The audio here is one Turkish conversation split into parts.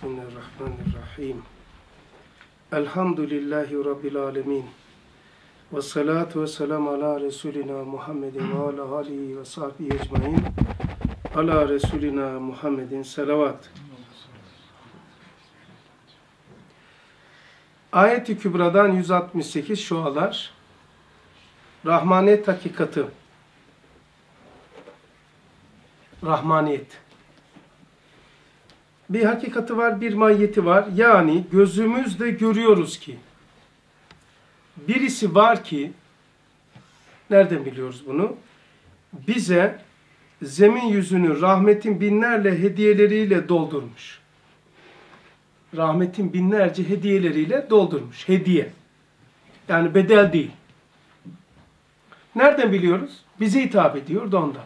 Bismillahirrahmanirrahim. Elhamdülillahi Rabbil alemin. Ve salatu ve selamu ala Resulina Muhammedin ve ala alihi ve sahbihi ecmain. Ala Resulina Muhammedin selavat. Ayet-i Kübra'dan 168 şualar. Rahmaniyet hakikati. Rahmaniyet. Bir hakikati var, bir mahiyeti var. Yani gözümüzle görüyoruz ki birisi var ki, nereden biliyoruz bunu? Bize zemin yüzünü rahmetin binlerle hediyeleriyle doldurmuş. Rahmetin binlerce hediyeleriyle doldurmuş. Hediye. Yani bedel değil. Nereden biliyoruz? Bize hitap ediyor da ondan.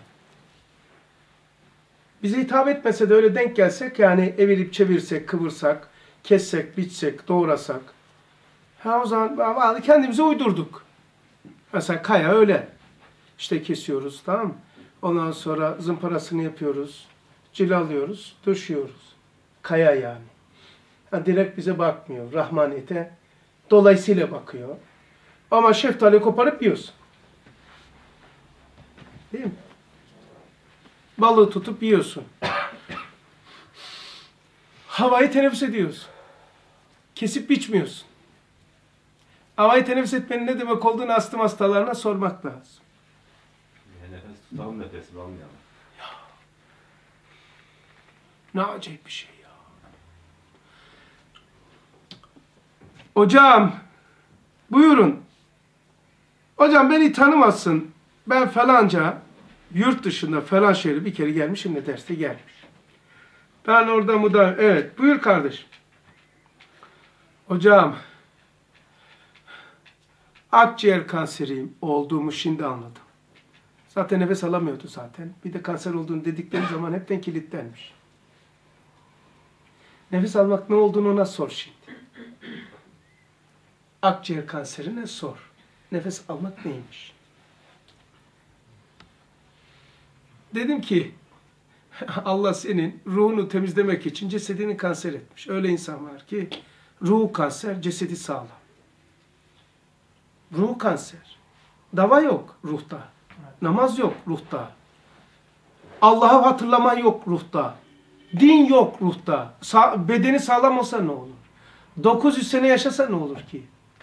Bize hitap etmese de öyle denk gelsek, yani evirip çevirsek, kıvırsak, kessek, biçsek, doğrasak, o zaman kendimize uydurduk. Mesela kaya öyle. İşte kesiyoruz, tamam mı? Ondan sonra zımparasını yapıyoruz, cilalıyoruz, döşüyoruz. Kaya yani. Direkt bize bakmıyor, rahmaniyete dolayısıyla bakıyor. Ama şeftali koparıp yiyorsun. Değil mi? Balığı tutup yiyorsun. Havayı teneffüs ediyorsun. Kesip biçmiyorsun. Havayı teneffüs etmenin ne demek olduğunu astım hastalarına sormak lazım. Nefes tutalım, nefesini almayalım. Ya. Ne acayip bir şey ya. Hocam, buyurun. Hocam beni tanımazsın. Ben falanca yurt dışında falan şehri bir kere gelmişim de derste gelmiş. Ben orada evet buyur kardeşim. Hocam akciğer kanseriyim olduğumu şimdi anladım. Zaten nefes alamıyordu zaten. Bir de kanser olduğunu dedikleri zaman hepten kilitlenmiş. Nefes almak ne olduğunu ona sor şimdi. Akciğer kanserine sor. Nefes almak neymiş? Dedim ki Allah senin ruhunu temizlemek için cesedini kanser etmiş. Öyle insan var ki ruhu kanser, cesedi sağlam. Ruhu kanser. Dava yok ruhta. Namaz yok ruhta. Allah'ı hatırlama yok ruhta. Din yok ruhta. Bedeni sağlam olsa ne olur? 900 sene yaşasa ne olur ki?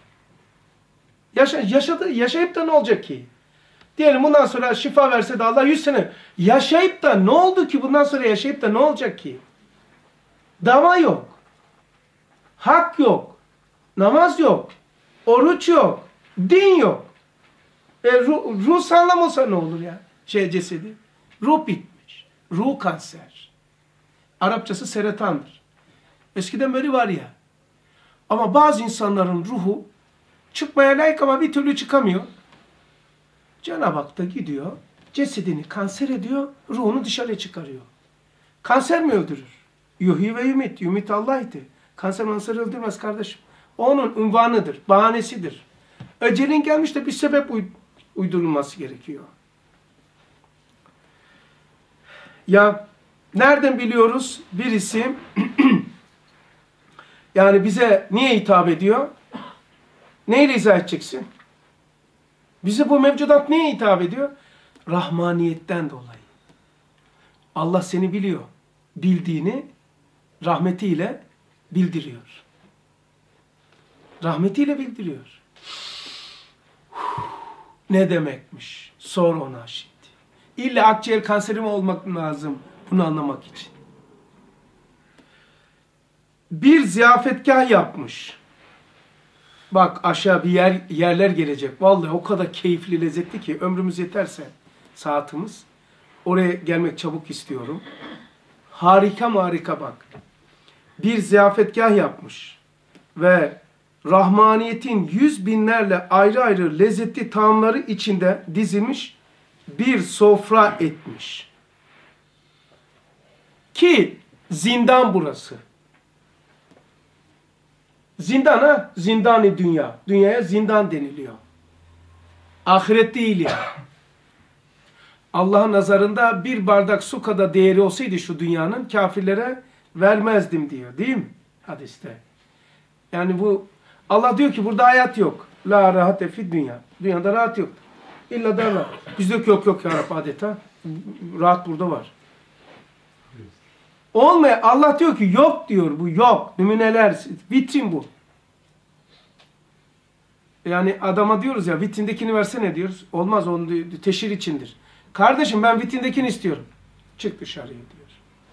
Yaşayıp da ne olacak ki? Diyelim bundan sonra şifa verse de Allah 100 sene yaşayıp da ne oldu ki? Bundan sonra yaşayıp da ne olacak ki? Dava yok. Hak yok. Namaz yok. Oruç yok. Din yok. Ruh sağlam olsa ne olur ya? Cesedi. Ruh bitmiş. Ruh kanser. Arapçası seretandır. Eskiden böyle var ya. Ama bazı insanların ruhu çıkmaya layık ama bir türlü çıkamıyor. Cenab-ı Hak da gidiyor, cesedini kanser ediyor, ruhunu dışarıya çıkarıyor. Kanser mi öldürür? Yuhyi ve yumit. Yumit Allah'ydı. Kanser öldürmez kardeşim. O onun unvanıdır, bahanesidir. Ecelin gelmiş de bir sebep uydurulması gerekiyor. Ya nereden biliyoruz birisi yani bize niye hitap ediyor? Neyle izah edeceksin? Bize bu mevcudat neye hitap ediyor? Rahmaniyetten dolayı. Allah seni biliyor. Bildiğini rahmetiyle bildiriyor. Rahmetiyle bildiriyor. Ne demekmiş? Sor ona şimdi. İlla akciğer kanseri mi olmak lazım bunu anlamak için? Bir ziyafetgah yapmış. Bak aşağı bir yerler gelecek. Vallahi o kadar keyifli, lezzetli ki ömrümüz yeterse saatimiz. Oraya gelmek çabuk istiyorum. Harika bak. Bir ziyafetgah yapmış. Ve rahmaniyetin 100 binlerle ayrı ayrı lezzetli taamları içinde dizilmiş bir sofra etmiş. Ki zindan burası. Zindan ha? Zindan-ı dünya. Dünyaya zindan deniliyor. Ahiret değil ya. Allah'ın nazarında bir bardak su kadar değeri olsaydı şu dünyanın kafirlere vermezdim diyor değil mi? Hadiste. Yani bu Allah diyor ki burada hayat yok. La rahate fid dünya. Dünyada rahat yok. İlla da rahat. Biz diyor ki yok ya Rabbi adeta. Rahat burada var. Olmuyor. Allah diyor ki yok diyor bu yok. Nümuneler, vitrin bu. Yani adama diyoruz ya vitrindekini versene diyoruz. Olmaz onu teşhir içindir. Kardeşim ben vitrindekini istiyorum. Çık dışarıya diyor.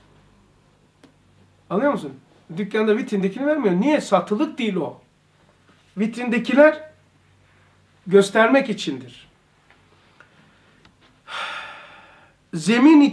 Anlıyor musun? Dükkanda vitrindekini vermiyor. Niye? Satılık değil o. Vitrindekiler göstermek içindir. Zemin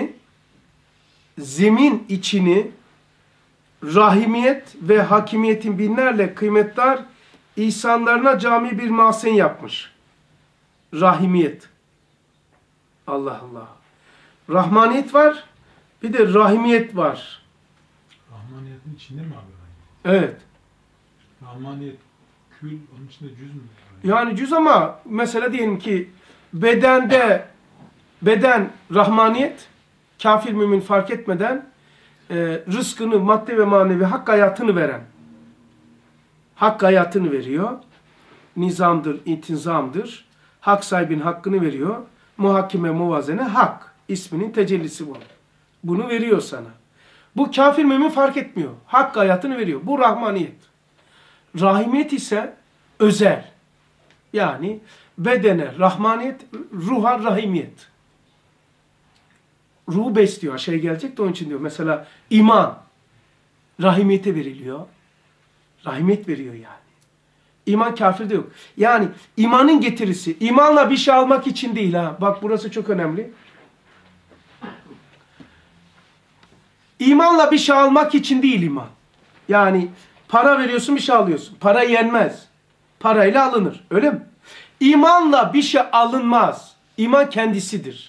içini rahimiyet ve hakimiyetin binlerle kıymetdar ihsanlarına cami bir mahzen yapmış. Rahimiyet. Allah Allah. Rahmaniyet var, bir de rahimiyet var. Rahmaniyetin içinde mi abi? Evet. Rahmaniyet kül, onun içinde cüz mü? Yani cüz ama mesela diyelim ki beden rahmaniyet, kafir mümin fark etmeden rızkını, maddi ve manevi hak hayatını veren. Hak hayatını veriyor. Nizamdır, intizamdır. Hak sahibinin hakkını veriyor. Muhakkime, muvazene, hak. İsminin tecellisi bu. Bunu veriyor sana. Bu kafir mümin fark etmiyor. Hak hayatını veriyor. Bu rahmaniyet. Rahimiyet ise özel. Yani bedene rahmaniyet, ruha rahimiyet. Ruhu besliyor. Şey gelecek de onun için diyor. Mesela iman rahimiyete veriliyor. Rahimiyet veriyor yani. İman kafirde yok. Yani imanın getirisi. İmanla bir şey almak için değil ha. Bak burası çok önemli. İmanla bir şey almak için değil iman. Yani para veriyorsun bir şey alıyorsun. Para yenmez. Parayla alınır. Öyle mi? İmanla bir şey alınmaz. İman kendisidir.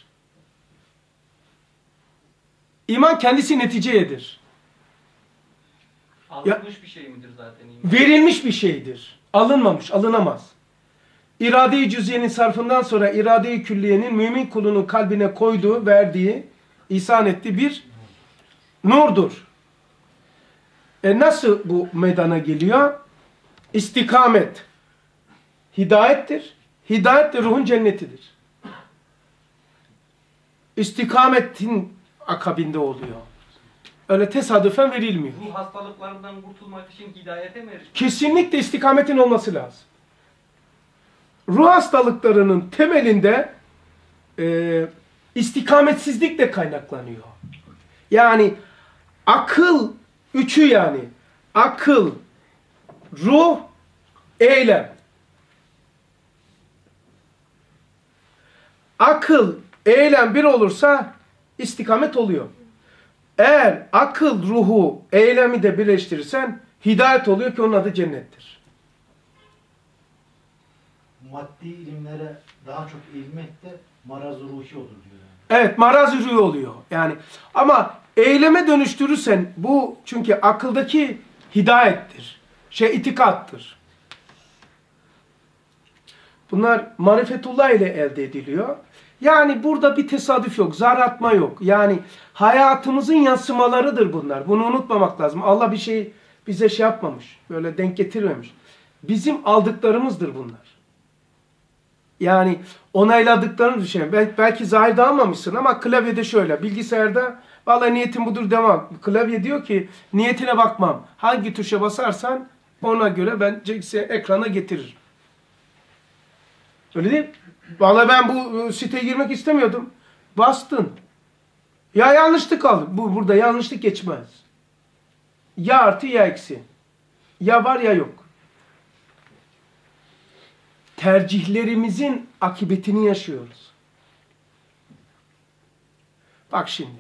İman kendisi neticeyedir. Alınmış bir şey midir zaten iman? Verilmiş bir şeydir. Alınmamış, alınamaz. İrade-i cüziyenin sarfından sonra irade-i külliyenin mümin kulunun kalbine koyduğu, verdiği, ihsan ettiği bir nurdur. Nasıl bu meydana geliyor? İstikamet. Hidayettir. Hidayet de ruhun cennetidir. İstikametin akabinde oluyor. Öyle tesadüfen verilmiyor. Ruh hastalıklarından kurtulmak için hidayete mi erişmek? Kesinlikle istikametin olması lazım. Ruh hastalıklarının temelinde istikametsizlik de kaynaklanıyor. Yani akıl üçü yani. Akıl, ruh, eylem. Akıl, eylem bir olursa istikamet oluyor. Eğer akıl, ruhu, eylemi de birleştirirsen hidayet oluyor ki onun adı cennettir. Maddi ilimlere daha çok eğilmek de maraz-ı ruhi olur diyor. Evet, maraz-ı ruhi oluyor. Yani ama eyleme dönüştürürsen bu çünkü akıldaki hidayettir. İtikattır. Bunlar marifetullah ile elde ediliyor. Yani burada bir tesadüf yok, zar atma yok. Yani hayatımızın yansımalarıdır bunlar. Bunu unutmamak lazım. Allah bir şeyi bize şey yapmamış, böyle denk getirmemiş. Bizim aldıklarımızdır bunlar. Yani onayladıklarını düşün. Belki zahirde almamışsın ama klavyede şöyle. Bilgisayarda vallahi niyetim budur devam. Klavye diyor ki niyetine bakmam. Hangi tuşa basarsan ona göre ben ekrana getiririm. Öyle değil mi? Vallahi ben bu siteye girmek istemiyordum. Bastın. Ya yanlışlık aldı. Burada yanlışlık geçmez. Ya artı ya eksi. Ya var ya yok. Tercihlerimizin akıbetini yaşıyoruz. Bak şimdi.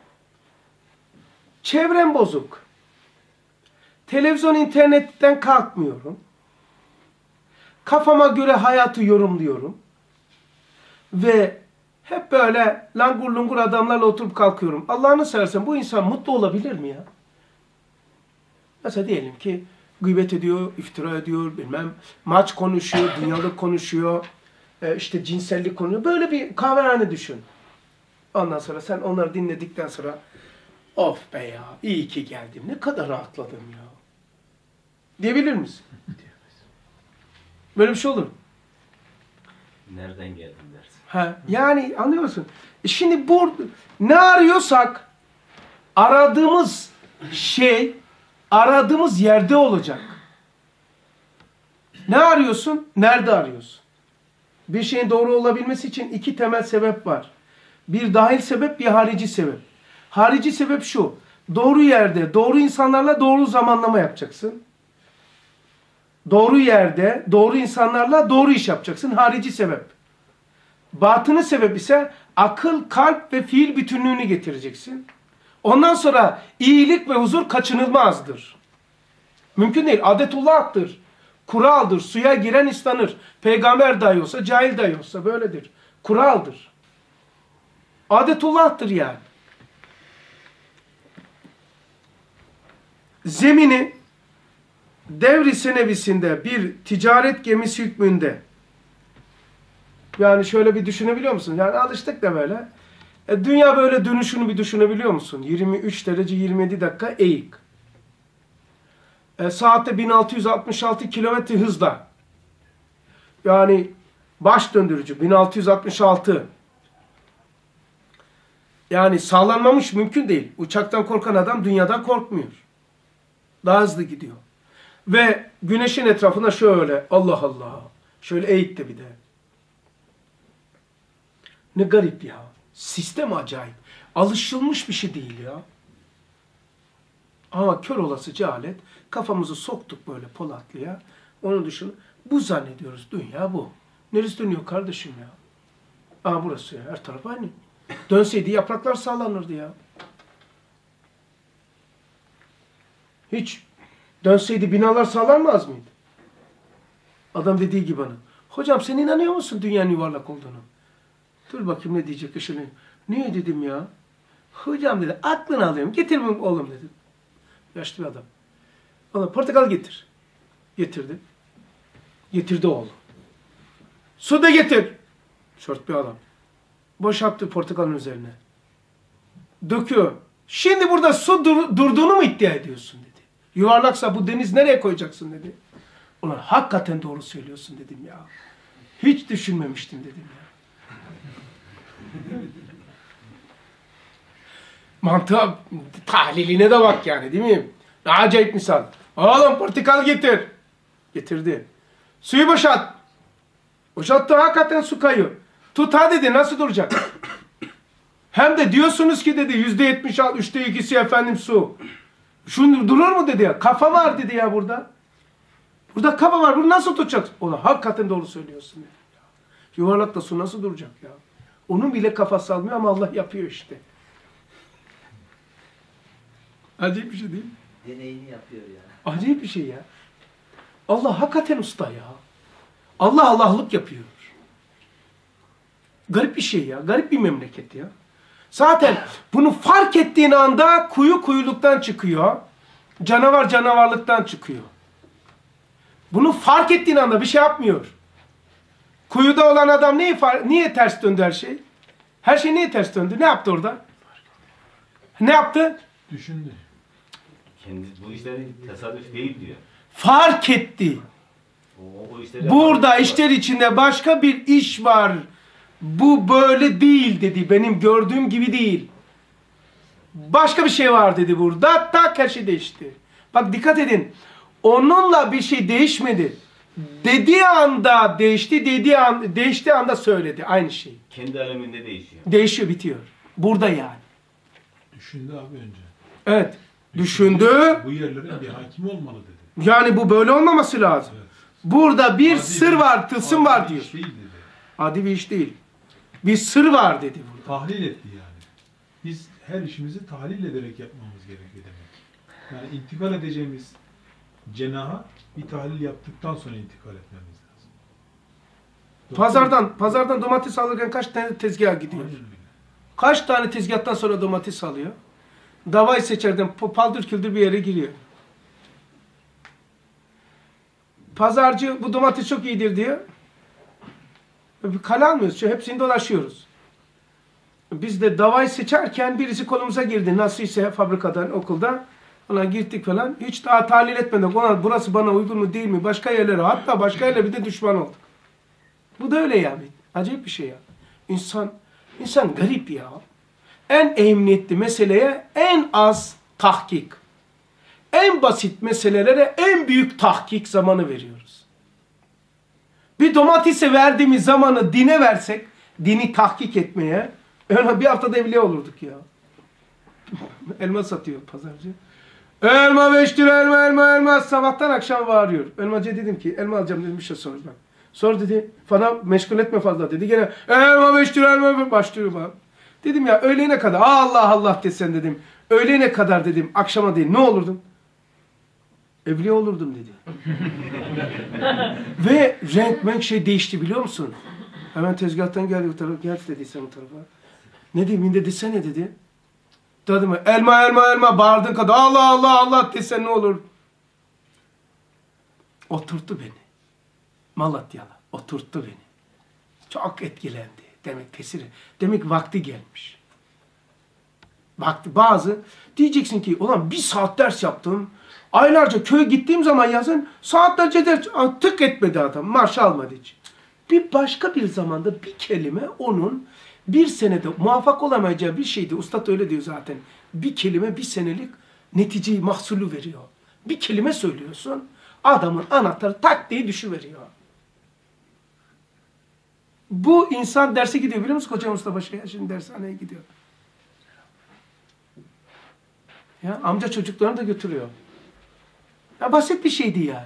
Çevrem bozuk. Televizyon, internetten kalkmıyorum. Kafama göre hayatı yorumluyorum. Ve hep böyle langur lungur adamlarla oturup kalkıyorum. Allah'ını seversen bu insan mutlu olabilir mi ya? Mesela diyelim ki gıybet ediyor, iftira ediyor, bilmem maç konuşuyor, dünyalık konuşuyor, işte cinsellik konuşuyor. Böyle bir kahvehane düşün. Ondan sonra sen onları dinledikten sonra Of be ya, iyi ki geldim. Ne kadar rahatladım ya. Diyebilir misin? Böyle bir şey olur mu? Nereden geldin dersin. Ha, yani anlıyor musun? Şimdi burada ne arıyorsak aradığımız şey aradığımız yerde olacak. Ne arıyorsun? Nerede arıyorsun? Bir şeyin doğru olabilmesi için iki temel sebep var. Bir dahil sebep, bir harici sebep. Harici sebep şu. Doğru yerde, doğru insanlarla doğru zamanlama yapacaksın. Doğru yerde, doğru insanlarla doğru iş yapacaksın. Harici sebep. Batını sebep ise akıl, kalp ve fiil bütünlüğünü getireceksin. Ondan sonra iyilik ve huzur kaçınılmazdır. Mümkün değil. Adetullah'tır. Kuraldır. Suya giren ıslanır. Peygamber dahi olsa, cahil dahi olsa böyledir. Kuraldır. Adetullah'tır yani. Zemini devri senevisinde bir ticaret gemisi hükmünde, yani şöyle bir düşünebiliyor musun? Yani alıştık da böyle. Dünya böyle dönüşünü bir düşünebiliyor musun? 23 derece 27 dakika eğik. Saatte 1666 kilometre hızla. Yani baş döndürücü 1666. Yani sağlanmamış mümkün değil. Uçaktan korkan adam dünyadan korkmuyor. Daha hızlı gidiyor. Ve güneşin etrafında şöyle Allah Allah. Şöyle eğikti bir de. Ne garip ya. Sistem acayip. Alışılmış bir şey değil ya. Ama kör olası cehalet. Kafamızı soktuk böyle Polatlı'ya. Onu düşün. Bu zannediyoruz. Dünya bu. Neresi dönüyor kardeşim ya? Aa burası ya. Her taraf aynı. Dönseydi yapraklar sallanırdı ya. Hiç dönseydi binalar sallanmaz mıydı? Adam dediği gibi bana. Hocam sen inanıyor musun dünyanın yuvarlak olduğunu? Dur bakayım ne diyecek ışını. Niye dedim ya? Hocam dedi aklını alıyorum. Getir oğlum dedim. Yaşlı bir adam. Bana portakal getir. Getirdi. Getirdi oğlum. Su da getir. Şort bir adam. Boşalttı portakalın üzerine. Döküyor. Şimdi burada su durduğunu mu iddia ediyorsun dedi. Yuvarlaksa bu deniz nereye koyacaksın dedi. Ulan hakikaten doğru söylüyorsun dedim ya. Hiç düşünmemiştim dedim ya. Mantığa, tahliline de bak yani değil mi? Ne acayip misal. Oğlum portakal getir. Getirdi. Suyu boşalt. Boşalttı hakikaten su kayıyor. Tut ha dedi nasıl duracak? Hem de diyorsunuz ki dedi %76, 2'si efendim su. Şunu durur mu dedi ya. Kafa var dedi ya burada. Burada kafa var. Bunu nasıl tutacaksın? Ulan hakikaten doğru söylüyorsun dedi. Yuvarlakta su nasıl duracak ya? Onun bile kafası almıyor ama Allah yapıyor işte. Acayip bir şey değil mi? Deneyini yapıyor yani. Acayip bir şey ya. Allah hakikaten usta ya. Allah Allah'lık yapıyor. Garip bir şey ya. Garip bir memleket ya. Zaten bunu fark ettiğin anda kuyu kuyuluktan çıkıyor. Canavar canavarlıktan çıkıyor. Bunu fark ettiğin anda bir şey yapmıyor. Kuyuda olan adam niye ters döndü her şey? Her şey niye ters döndü? Ne yaptı orada? Ne yaptı? Düşündü. Kendi bu işler tesadüf değil diyor. Fark etti. O işleri Burada yapan işler içinde başka bir iş var. Bu böyle değil dedi. Benim gördüğüm gibi değil. Başka bir şey var dedi burada. Tak her şey değişti. Bak dikkat edin. Onunla bir şey değişmedi. Dediği anda değişti. Değiştiği anda söyledi. Aynı şey. kendi aleminde değişiyor. Değişiyor bitiyor. Burada yani. Düşündü abi önce. Evet. Düşündü. Bu yerlere bir hakim olmalı dedi. Yani bu böyle olmaması lazım. Evet. Burada bir Adi sır var, tılsım adi var bir diyor. iş değil dedi. Adi bir iş değil. Bir sır var dedi burada. Tahlil etti yani. Biz her işimizi tahlil ederek yapmamız gerekiyor demek. Yani intikal edeceğimiz cenaha bir tahlil yaptıktan sonra intikal etmemiz lazım. Pazardan domates alırken kaç tane tezgaha gidiyor? Aynen öyle. Kaç tane tezgahtan sonra domates alıyor? Davayı seçerden paldır küldür bir yere giriyor. Pazarcı bu domates çok iyidir diyor. Bir kale almıyoruz. Hepsini dolaşıyoruz. Biz de davayı seçerken birisi kolumuza girdi. Nasılsa fabrikadan, okulda. Ona gittik falan. Hiç daha tahlil etmedik. Ona burası bana uygun mu değil mi? Başka yerlere. Hatta başka yerlere bir de düşman olduk. Bu da öyle yani. Acayip bir şey ya. İnsan garip ya. En emniyetli meseleye en az tahkik. En basit meselelere en büyük tahkik zamanı veriyoruz. Bir domatese verdiğimiz zamanı dine versek, dini tahkik etmeye, bir haftada evliya olurduk ya. Elma satıyor pazarcı. Elma 5 lira, elma. Sabahtan akşam bağırıyor. Elmacıya dedim ki, elma alacağım dedim, bir şey sor bak. Sor dedi, bana meşgul etme fazla dedi. Gene elma 5 lira, elma başlıyor bana. Dedim ya öğlene kadar, Allah desen dedim. Öğlene kadar dedim, akşama değil, ne olurdun? Evliya olurdum dedi. Ve renk şey değişti biliyor musun? Hemen tezgahtan geldi bu tarafa, gel dedi sen bu tarafa. Ne diyeyim desene dedi. Dedim elma bağırdığın kadar Allah desen ne olur? Oturttu beni. Malatyalı oturttu beni. Çok etkilendi. Demek vakti gelmiş. Vakti diyeceksin ki ulan bir saat ders yaptım. Aylarca köye gittiğim zaman yazın saatlerce ders tık etmedi adam. Marş almadı hiç. Başka bir zamanda bir kelime onun bir senede muvaffak olamayacağı bir şeydi. Ustad öyle diyor zaten. Bir kelime bir senelik neticeyi mahsulü veriyor. Bir kelime söylüyorsun. Adamın anahtarı tak diye düşüveriyor. Bu insan derse gidiyor biliyor musun Koca Mustafa Şeyh? Şimdi dershaneye gidiyor. Ya amca çocuklarını da götürüyor. Ya basit bir şeydi yani.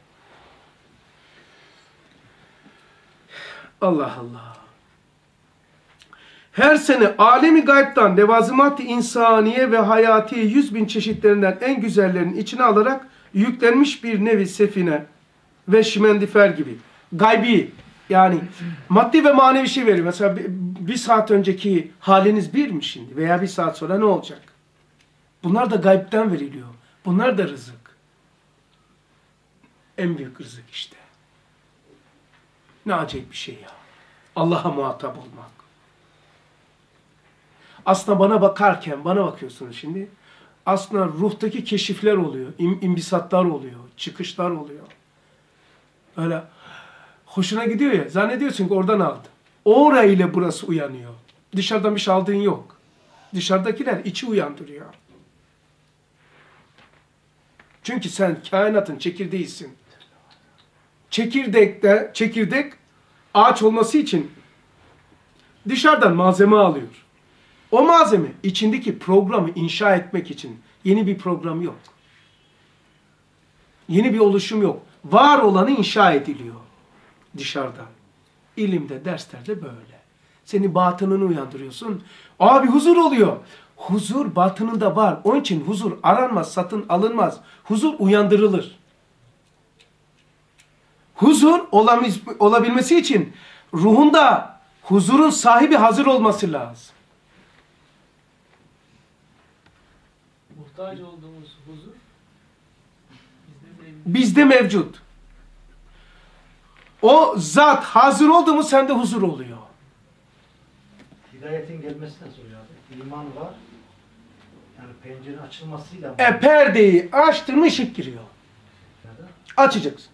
Allah. Her sene alemi gaybtan levazımat-ı insaniye ve hayati 100.000 çeşitlerinden en güzellerinin içine alarak yüklenmiş bir nevi sefine ve şimendifer gibi. Gaybi yani maddi ve manevi şey veriyor. Mesela bir saat önceki haliniz bir mi şimdi? Veya bir saat sonra ne olacak? Bunlar da gaybden veriliyor. Bunlar da rızık. En büyük rızık işte. Ne acayip bir şey ya. Allah'a muhatap olmak. Aslında bana bakıyorsunuz şimdi. Aslında ruhtaki keşifler oluyor. İmbisatlar oluyor. Çıkışlar oluyor. Öyle hoşuna gidiyor ya. Zannediyorsun ki oradan aldın. Orayla burası uyanıyor. Dışarıdan bir şey aldığın yok. Dışarıdakiler içi uyandırıyor. Çünkü sen kainatın çekirdeğisin. Çekirdek ağaç olması için dışarıdan malzeme alıyor. O malzeme içindeki programı inşa etmek için yeni bir program yok. Yeni bir oluşum yok. Var olanı inşa ediliyor dışarıda. İlimde, derslerde böyle. Seni batınını uyandırıyorsun. Abi huzur oluyor. Huzur batınında var. Onun için huzur aranmaz, satın alınmaz. Huzur uyandırılır. Huzur olabilmesi için ruhunda huzurun sahibi hazır olması lazım. Muhtaç olduğumuz huzur bizde mevcut. O zat hazır oldu mu sende huzur oluyor. Hidayetin gelmesi nasıl oluyor abi? İman var. Yani pencerenin açılmasıyla mı? Perdeyi açtın mı ışık giriyor. Açacaksın.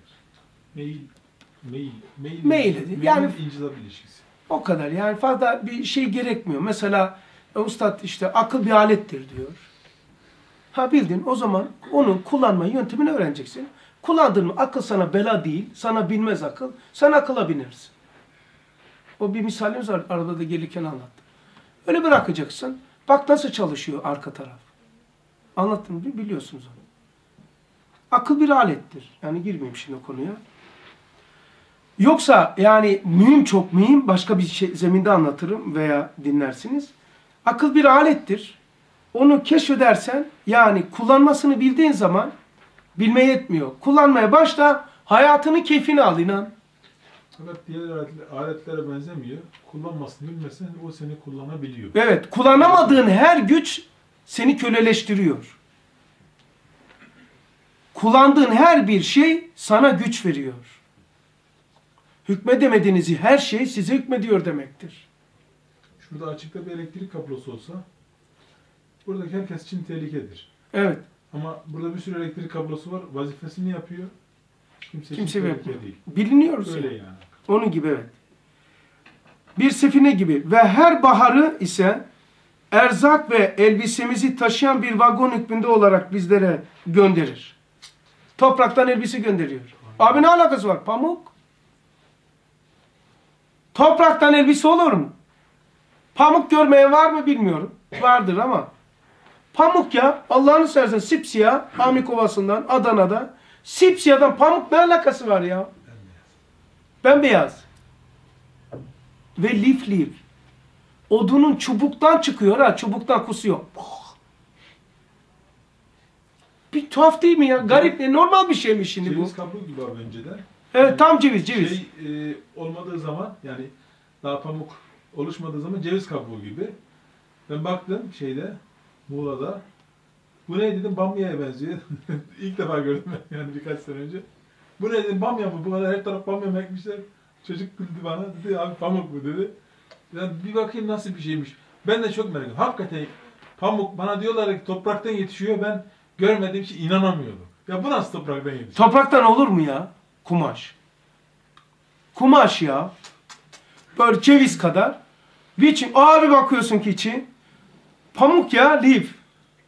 Mail dedi. Yani incılap ilişkisi. o kadar. Yani fazla bir şey gerekmiyor. Mesela ustad işte akıl bir alettir diyor. Ha bildin o zaman onun kullanma yöntemini öğreneceksin. Kullandığın mı akıl sana bela değil, sana binmez akıl, sen akıla binersin. O bir misalimiz var, arada da gelirken anlattım. Öyle bırakacaksın. Bak nasıl çalışıyor arka taraf. Anlattım mı? Biliyorsunuz onu. Akıl bir alettir. Yani girmeyeyim şimdi o konuya. Yoksa yani mühim çok mühim, başka bir zeminde anlatırım veya dinlersiniz. Akıl bir alettir. Onu keşfedersen, yani kullanmasını bildiğin zaman bilmeye yetmiyor. Kullanmaya başla, hayatının keyfini al inan. Fakat diğer aletlere benzemiyor. Kullanmasını bilmesen o seni kullanabiliyor. Evet, kullanamadığın her güç seni köleleştiriyor. Kullandığın her bir şey sana güç veriyor. Hükmedemediğiniz her şey size hükmediyor demektir. şurada açıkta bir elektrik kablosu olsa buradaki herkes için tehlikedir. Evet. Ama burada bir sürü elektrik kablosu var. Vazifesini yapıyor. Kimse için Kimse tehlike yapmıyor. değil. Biliniyoruz. Öyle yani. yani. Onun gibi evet. Bir sefine gibi ve her baharı ise erzak ve elbisemizi taşıyan bir vagon hükmünde olarak bizlere gönderir. Topraktan elbise gönderiyor. Abi ne alakası var? Pamuk. Topraktan elbise olur mu? Pamuk görmeyen var mı bilmiyorum. Vardır ama. Pamuk ya. Allah'ını seversen sipsiyah. Amik Ovası'ndan, Adana'da. Sipsiyah'dan pamuk ne alakası var ya? Bembeyaz. Ve lif lif. Odunun çubuktan çıkıyor ha. Çubuktan kusuyor. Bir tuhaf değil mi ya? Garip ne? Normal bir şey mi şimdi bu? Ceviz kabuğu gibi abi önceden. Evet tam ceviz. Olmadığı zaman yani daha pamuk oluşmadığı zaman ceviz kabuğu gibi. Ben baktım Muğla'da. Bu ne dedim, bamya'ya benziyor. İlk defa gördüm ben yani birkaç sene önce. Bu ne dedim, bamya mı? Bu kadar her taraf bamya mı ekmişler? Çocuk güldü bana. Dedi abi pamuk bu dedi. Yani bir bakayım nasıl bir şeymiş. Ben de çok merak ediyorum. Hakikaten pamuk bana diyorlar ki topraktan yetişiyor. Ben görmediğim için inanamıyordum. Ya bu nasıl topraktan yetişiyor? Topraktan olur mu ya? Kumaş. Kumaş ya. Böyle ceviz kadar. Biçim. Abi bakıyorsun ki içi. Pamuk ya, lif.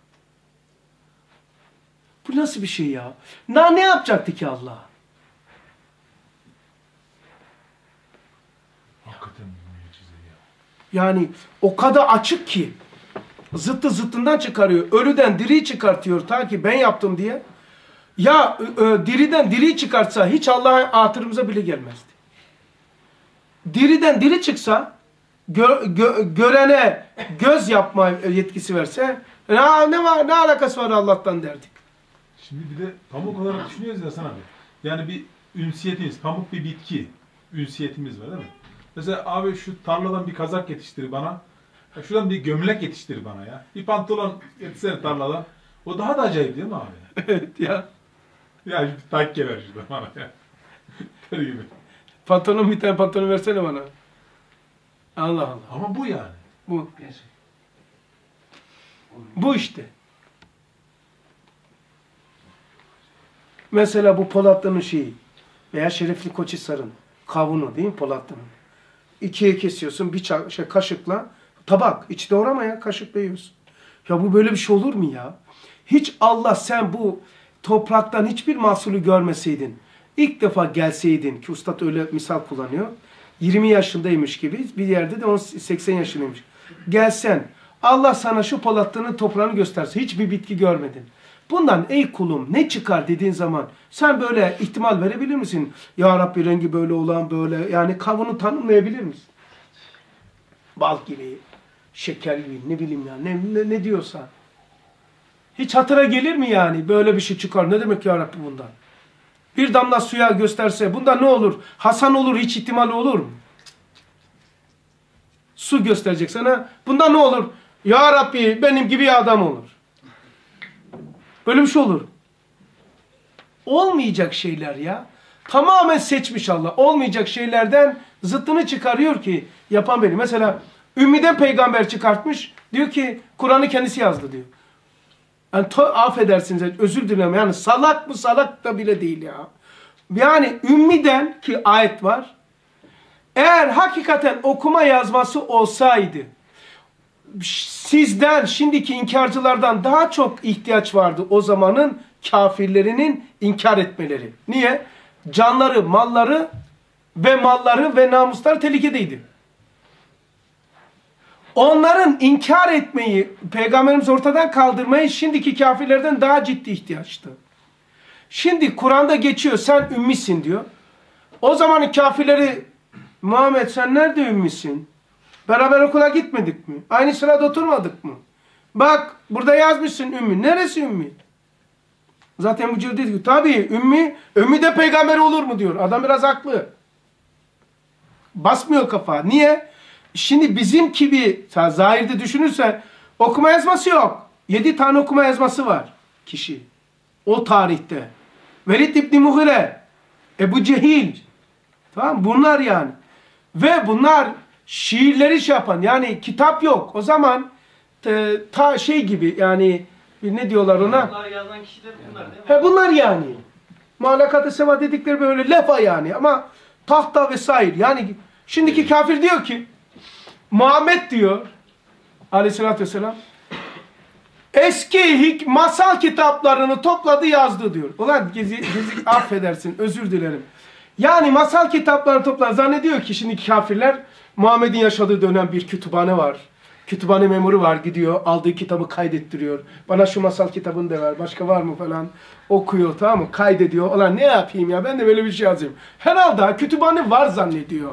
Bu nasıl bir şey ya? Ne yapacaktı ki Allah? Hakikaten bir mucize ya. Yani o kadar açık ki. Zıttı zıttından çıkarıyor. Ölüden diriyi çıkartıyor ta ki ben yaptım diye. Ya diriden diriyi çıkartsa hiç Allah'a hatırımıza bile gelmezdi. Diriden diri çıksa görene göz yapma yetkisi verse ne var, ne alakası var Allah'tan derdik. Şimdi bir de pamuk olarak düşünüyoruz ya Hasan abi. Yani bir ünsiyetimiz, pamuk bir bitki. Ünsiyetimiz var değil mi? Mesela abi şu tarladan bir kazak yetiştir bana. Ya şuradan bir gömlek yetiştir bana ya. Bir pantolon yetiştir tarladan. O daha da acayip değil mi abi? Evet ya. Ya bir takke ver şurada bana ya. Böyle gibi. Bir tane pantolon versene bana. Allah Allah. Ama bu yani. Bu. Bu işte. Mesela bu Polatlı'nın şeyi veya Şerefli Koçhisar'ın kavunu değil mi Polatlı'nın? İkiye kesiyorsun bir kaşıkla tabak. İç doğrama ya kaşıkla yiyorsun. Ya bu böyle bir şey olur mu ya? Hiç Allah sen bu topraktan hiçbir mahsulü görmeseydin, ilk defa gelseydin ki Üstad öyle misal kullanıyor. 20 yaşındaymış gibi bir yerde de 80 yaşındaymış. Gelsen Allah sana şu Polatlı'nın toprağını gösterse hiçbir bitki görmedin. Bundan ey kulum ne çıkar dediğin zaman sen böyle ihtimal verebilir misin? Ya Rabbi rengi böyle olan böyle yani kavunu tanımlayabilir misin? Bal gibi, şeker gibi ne bileyim ya ne diyorsa. Hiç hatıra gelir mi yani böyle bir şey çıkar ne demek ya Rabbi bundan? Bir damla suya gösterse bundan ne olur? Hasan olur hiç ihtimali olur mu? Su gösterecek sana bundan ne olur? Ya Rabbi benim gibi adam olur. Böyle bir şey olur. Olmayacak şeyler ya. Tamamen seçmiş Allah. Olmayacak şeylerden zıttını çıkarıyor ki yapan beni. Mesela Ümmi'den peygamber çıkartmış. Diyor ki Kur'an'ı kendisi yazdı diyor. Yani affedersiniz özür dilerim. Yani salak mı salak da bile değil ya. Yani Ümmi'den ki ayet var. Eğer hakikaten okuma yazması olsaydı sizden, şimdiki inkarcılardan daha çok ihtiyaç vardı o zamanın kafirlerinin inkar etmeleri. Niye? Canları, malları ve namusları tehlikedeydi. Onların inkar etmeyi, Peygamberimiz ortadan kaldırmayı şimdiki kafirlerden daha ciddi ihtiyaçtı. Şimdi Kur'an'da geçiyor, sen ümmisin diyor. O zamanın kafirleri, Muhammed sen nerede ümmisin? Beraber okula gitmedik mi? Aynı sırada oturmadık mı? Bak burada yazmışsın ümmi. Neresi ümmi? Zaten bu cildi diyor. Tabii ümmi de peygamber olur mu diyor. Adam biraz haklı. Basmıyor kafa. Niye? Şimdi bizim gibi zahirde düşünürsen okuma yazması yok. 7 tane okuma yazması var kişi. O tarihte. Velid İbni Mughire, Ebu Cehil. Tamam bunlar yani. Ve bunlar şiirleri şey yapan, yani kitap yok. O zaman ta şey gibi, yani ne diyorlar ona? Bunlar yazan kişiler bunlar değil mi? He, bunlar yani. Malakat-ı seva dedikleri böyle lefa yani, ama tahta vesaire. Yani şimdiki kafir diyor ki, Muhammed diyor aleyhissalatü vesselam, eski masal kitaplarını topladı yazdı diyor. Ulan gezi affedersin, özür dilerim. Yani masal kitaplarını topladı. Zannediyor ki şimdiki kafirler, Muhammed'in yaşadığı dönem bir kütüphane var. Kütüphane memuru var, gidiyor aldığı kitabı kaydettiriyor. Bana şu masal kitabını da ver, başka var mı falan. Okuyor, tamam mı? Kaydediyor. Ulan ne yapayım ya, ben de böyle bir şey yazayım. Herhalde kütüphane var zannediyor.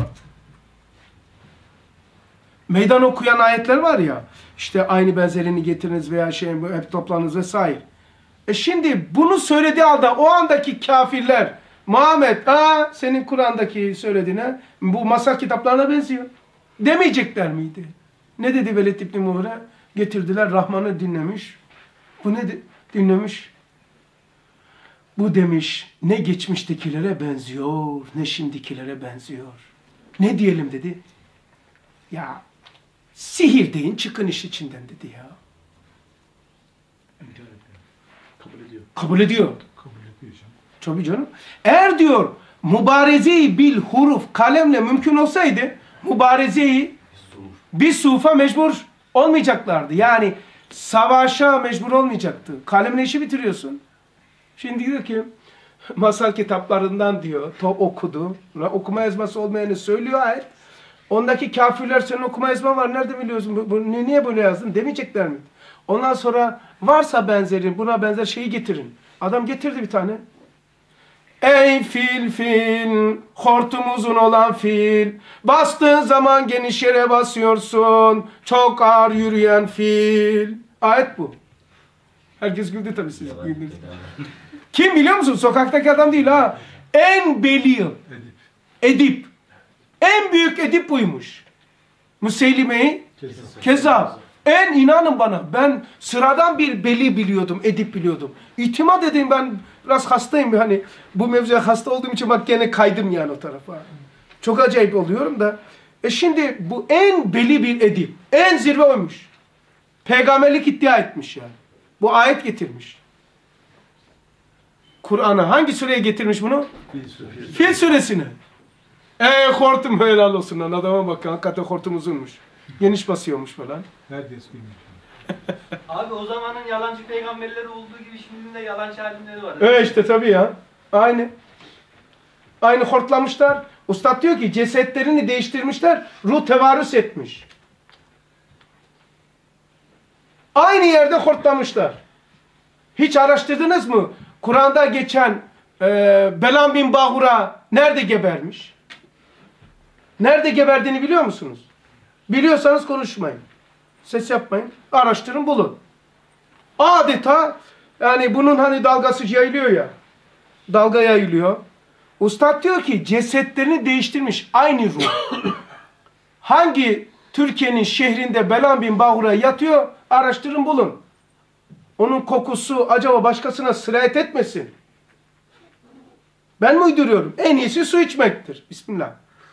Meydan okuyan ayetler var ya, işte aynı benzerini getiriniz veya hep toplanınız vesaire. Şimdi bunu söylediği halde o andaki kafirler, Muhammed senin Kur'an'daki söylediğine bu masal kitaplarına benziyor demeyecekler miydi? Ne dedi Velid İbn Muhre? Getirdiler, Rahman'ı dinlemiş. Bu ne dinlemiş? Bu demiş, ne geçmiştekilere benziyor, ne şimdikilere benziyor. Ne diyelim dedi. Ya sihir deyin, çıkın iş içinden dedi ya. Kabul ediyor. Kabul ediyor. Kabul ediyor canım. Tabii canım. Eğer diyor mübarezeyi bil huruf kalemle mümkün olsaydı, mübarezeyi bir sufa mecbur olmayacaklardı. Yani savaşa mecbur olmayacaktı. Kalemle işi bitiriyorsun. Şimdi diyor ki masal kitaplarından diyor okudu. Okuma yazması olmayanı söylüyor ayet. Ondaki kafirler senin okuma yazman var, nerede biliyorsun? Niye böyle yazdın demeyecekler mi? Ondan sonra varsa benzerin, buna benzer şeyi getirin. Adam getirdi bir tane. Ey fil, hortum uzun olan fil, bastığın zaman geniş yere basıyorsun, çok ağır yürüyen fil. Ayet bu. Herkes güldü tabii, siz güldünüz. Kim biliyor musun? Sokaktaki adam değil ha. En beli. Edip. En büyük edip buymuş. Müseylime'yi Kezzab. İnanın bana, ben sıradan bir beli biliyordum, edip biliyordum. İtimat edeyim, ben biraz hastayım, hani bu mevzuya hasta olduğum için bak gene kaydım yani o tarafa. Çok acayip oluyorum da. Şimdi bu en beli bir edip, en zirve oymuş. Peygamberlik iddia etmiş yani. Bu ayet getirmiş. Kur'an'a hangi sureye getirmiş bunu? Fil suresine. Hortum helal olsun lan, adama bak, hakikaten hortum uzunmuş. Geniş basıyormuş falan. Herkes bilmiyor. Abi o zamanın yalancı peygamberleri olduğu gibi şimdi de yalancı alimleri var. İşte tabii ya. Aynı. Aynı hortlamışlar. Ustad diyor ki cesetlerini değiştirmişler. Ruh tevarüs etmiş. Aynı yerde hortlamışlar. Hiç araştırdınız mı? Kur'an'da geçen Belam bin Bağur'a nerede gebermiş? Nerede geberdiğini biliyor musunuz? Biliyorsanız konuşmayın. Ses yapmayın. Araştırın, bulun. Adeta yani bunun hani dalgası yayılıyor ya. Dalga yayılıyor. Ustad diyor ki cesetlerini değiştirmiş aynı ruh. Hangi Türkiye'nin şehrinde Belam bin Bağur'a yatıyor? Araştırın, bulun. Onun kokusu acaba başkasına sirayet etmesin. Ben mi uyduruyorum? En iyisi su içmektir. Bismillah.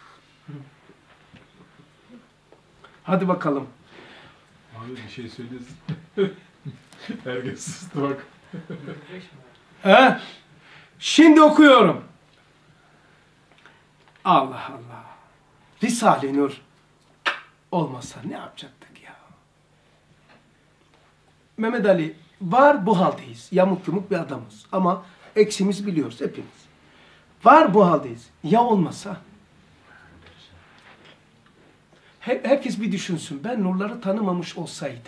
Hadi bakalım. Abi bir şey söylesin. Herkes sustu bak. Şimdi okuyorum. Allah Allah. Risale-i Nur olmasa ne yapacaktık ya? Mehmet Ali var, bu haldeyiz. Yamuk yumuk bir adamız. Ama eksimiz biliyoruz hepimiz. Var, bu haldeyiz. Ya olmasa? Herkes bir düşünsün. Ben nurları tanımamış olsaydım.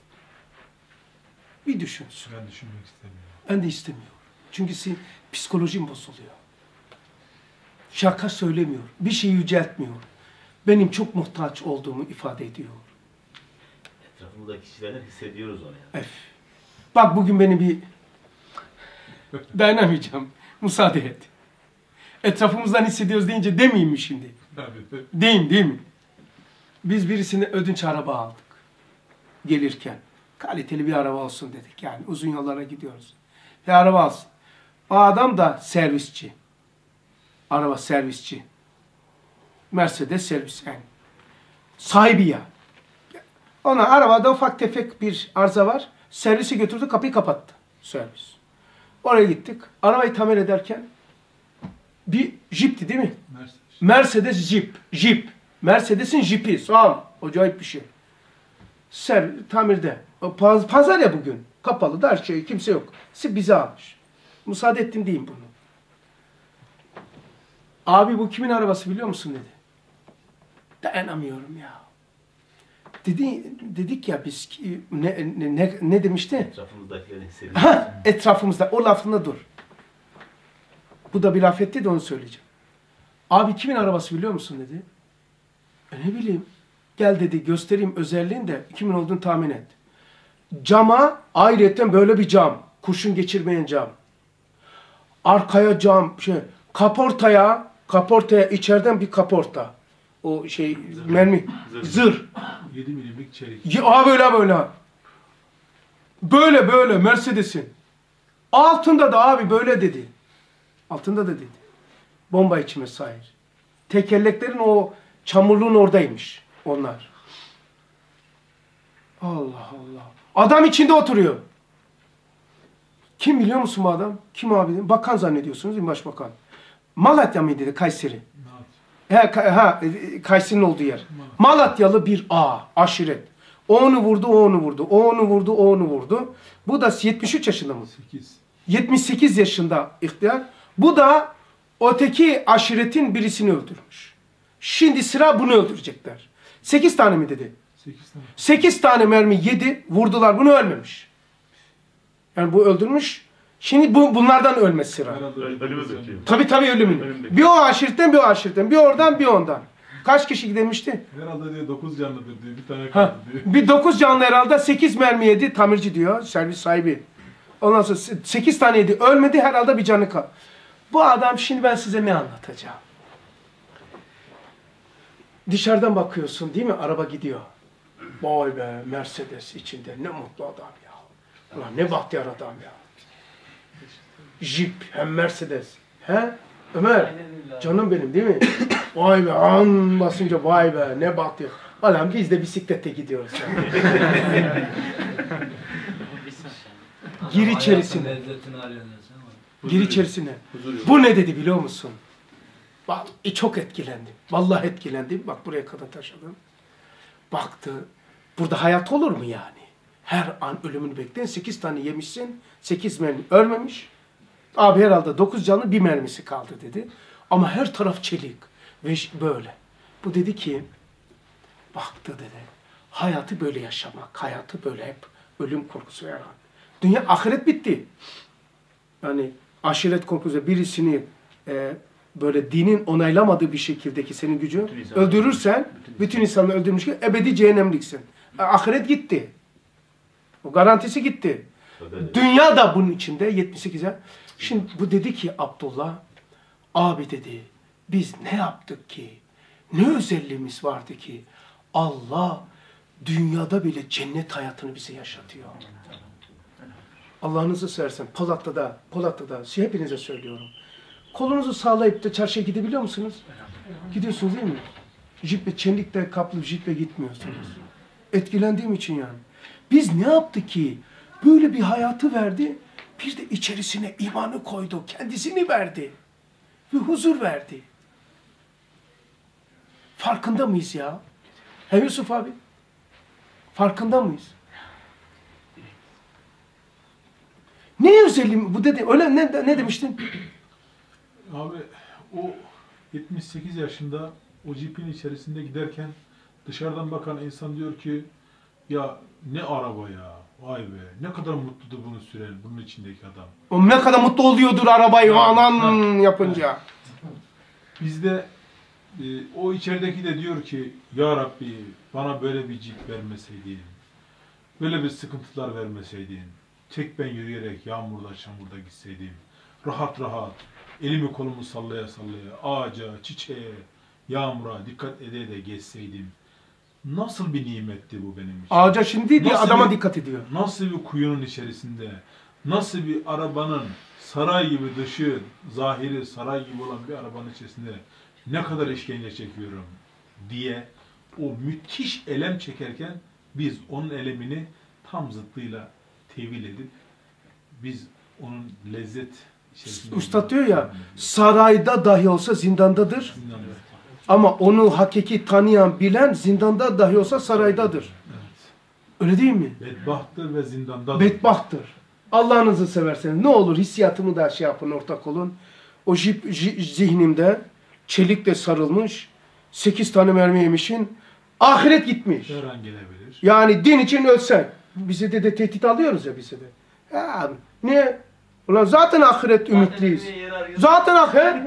Bir düşünsün. Ben düşünmek istemiyorum. Ben de istemiyorum. Çünkü psikolojim bozuluyor. Şaka söylemiyor. Bir şey yüceltmiyor. Benim çok muhtaç olduğumu ifade ediyor. Etrafımızdaki kişilerden hissediyoruz onu yani. Bak bugün beni bir dayanamayacağım. Müsaade et. Etrafımızdan hissediyoruz deyince demeyeyim mi şimdi? Tabii. Değil mi? Biz birisine ödünç araba aldık. Gelirken. Kaliteli bir araba olsun dedik. Yani uzun yollara gidiyoruz. Bir araba alsın. O adam da servisçi. Araba servisçi. Mercedes servis yani. Sahibi ya. Ona arabada ufak tefek bir arıza var. Servisi götürdü, kapıyı kapattı. Servis. Oraya gittik. Arabayı tamir ederken bir jipti değil mi? Mercedes jip. Jip. Mercedes'in jipi. Sağ acayip bir şey. Tamirde. Pazar ya bugün. Kapalı da her şey. Kimse yok. Bize almış. Müsaade ettim diyeyim bunu. Abi bu kimin arabası biliyor musun dedi. Dayanamıyorum ya. Dedik ya biz ne demişti? Etrafımızdakilerin seviyoruz. Etrafımızda. O lafında dur. Bu da bir laf etti de onu söyleyeceğim. Abi kimin arabası biliyor musun dedi. Ne bileyim. Gel dedi göstereyim özelliğini de kimin olduğunu tahmin et. Cama ayrıca böyle bir cam. Kurşun geçirmeyen cam. Arkaya cam. Kaportaya içeriden bir kaporta. O mermi. Zırh. 7 milimlik çelik. Böyle. Böyle Mercedes'in. Altında da abi böyle dedi. Altında da dedi. Bomba içime sahip. Tekerleklerin o çamurluğun oradaymış onlar. Allah Allah. Adam içinde oturuyor. Kim biliyor musun bu adam? Kim abi? Bakan zannediyorsunuz değil mi? Başbakan. Malatya mıydı dedi? Kayseri. Kayseri'nin olduğu yer. Malatyalı bir aşiret. O onu vurdu, o onu vurdu. O onu vurdu, o onu vurdu. Bu da 73 yaşında mı? 78 yaşında ihtiyar. Bu da öteki aşiretin birisini öldürmüş. Şimdi sıra bunu öldürecekler. 8 tane mi dedi? 8 tane mermi yedi. Vurdular. Bunu ölmemiş. Yani bu öldürmüş. Şimdi bunlardan ölmez sıra. Tabii ölümün. Bir o aşiretten bir o aşiretten. Bir oradan bir ondan. Kaç kişi demişti? Herhalde diyor 9 canlıdır diyor. Bir tane kaldı diyor. Bir 9 canlı herhalde 8 mermi yedi. Tamirci diyor. Servis sahibi. Ondan sonra 8 tane yedi. Ölmedi herhalde bir canı kaldı. Bu adam şimdi ben size ne anlatacağım? Dışarıdan bakıyorsun değil mi? Araba gidiyor. Vay be Mercedes içinde. Ne mutlu adam ya. Ulan ne bahtiyar adam ya. Jeep hem Mercedes. He? Ömer. Canım benim değil mi? Vay be an basınca vay be ne bahtiyar. Ulan biz de bisiklette gidiyoruz. Gir içerisine. Gir içerisine. Bu ne dedi biliyor musun? Bak çok etkilendim. Vallahi etkilendim. Bak buraya kadar taşıdım. Baktı. Burada hayat olur mu yani? Her an ölümünü bekleyen 8 tane yemişsin. 8 mermi ölmemiş. Abi herhalde 9 canlı bir mermisi kaldı dedi. Ama her taraf çelik. Ve böyle. Bu dedi ki baktı dedi. Hayatı böyle yaşamak. Hayatı böyle hep ölüm korkusu yaran. Dünya ahiret bitti. Yani aşiret korkusu birisini böyle dinin onaylamadığı bir şekildeki senin gücü öldürürsen bütün insanları öldürmüş gibi ebedi cehennemliksin. Ahiret gitti. O garantisi gitti. Dünya da bunun içinde 78'e. Şimdi bu dedi ki Abdullah abi dedi biz ne yaptık ki? Ne özelliğimiz vardı ki? Allah dünyada bile cennet hayatını bize yaşatıyor. Allah'ınızı seversen Polatlı'da hepinize söylüyorum. Kolunuzu sağlayıp da çarşıya gidebiliyor musunuz? Gidiyorsunuz değil mi? Jiple, çelikte kaplı jiple gitmiyorsunuz. Etkilendiğim için yani. Biz ne yaptık ki? Böyle bir hayatı verdi, bir de içerisine imanı koydu, kendisini verdi. Ve huzur verdi. Farkında mıyız ya? He Yusuf abi? Farkında mıyız? Ne özelliği bu dedi? Öyle ne demiştin? Abi o 78 yaşında o jipin içerisinde giderken dışarıdan bakan insan diyor ki ya ne araba ya. Vay be ne kadar mutludur bunu süren bunun içindeki adam. O ne kadar mutlu oluyordur arabayı anan yapınca. Bizde o içerideki de diyor ki ya Rabbi bana böyle bir jip vermeseydin. Böyle bir sıkıntılar vermeseydin. Tek ben yürüyerek yağmurda çamurda gitseydim. Rahat rahat elimi kolumu sallaya sallaya ağaca, çiçeğe, yağmura dikkat ede de geçseydim. Nasıl bir nimetti bu benim için? Ağaca şimdi diye adama dikkat ediyor. Nasıl bir kuyunun içerisinde, nasıl bir arabanın saray gibi dışı, zahiri saray gibi olan bir arabanın içerisinde ne kadar işkence çekiyorum diye o müthiş elem çekerken biz onun elemini tam zıttıyla tevil edip biz onun lezzet içerisinde... Üstad diyor ya, sarayda dahi olsa zindandadır. Zindanda. Ama onu hakiki tanıyan, bilen zindanda dahi olsa saraydadır. Evet. Öyle değil mi? Bedbahttır ve zindandadır. Bedbahttır. Allah'ınızı severseniz ne olur hissiyatımı da şey yapın, ortak olun. O zihnimde çelikle sarılmış, 8 tane mermi yemişin, ahiret gitmiş. Her an gelebilir. Yani din için ölsen. Bize de tehdit alıyoruz ya bize de. Ya, niye? Ulan zaten ahiret ümitliyiz. Zaten ahiret.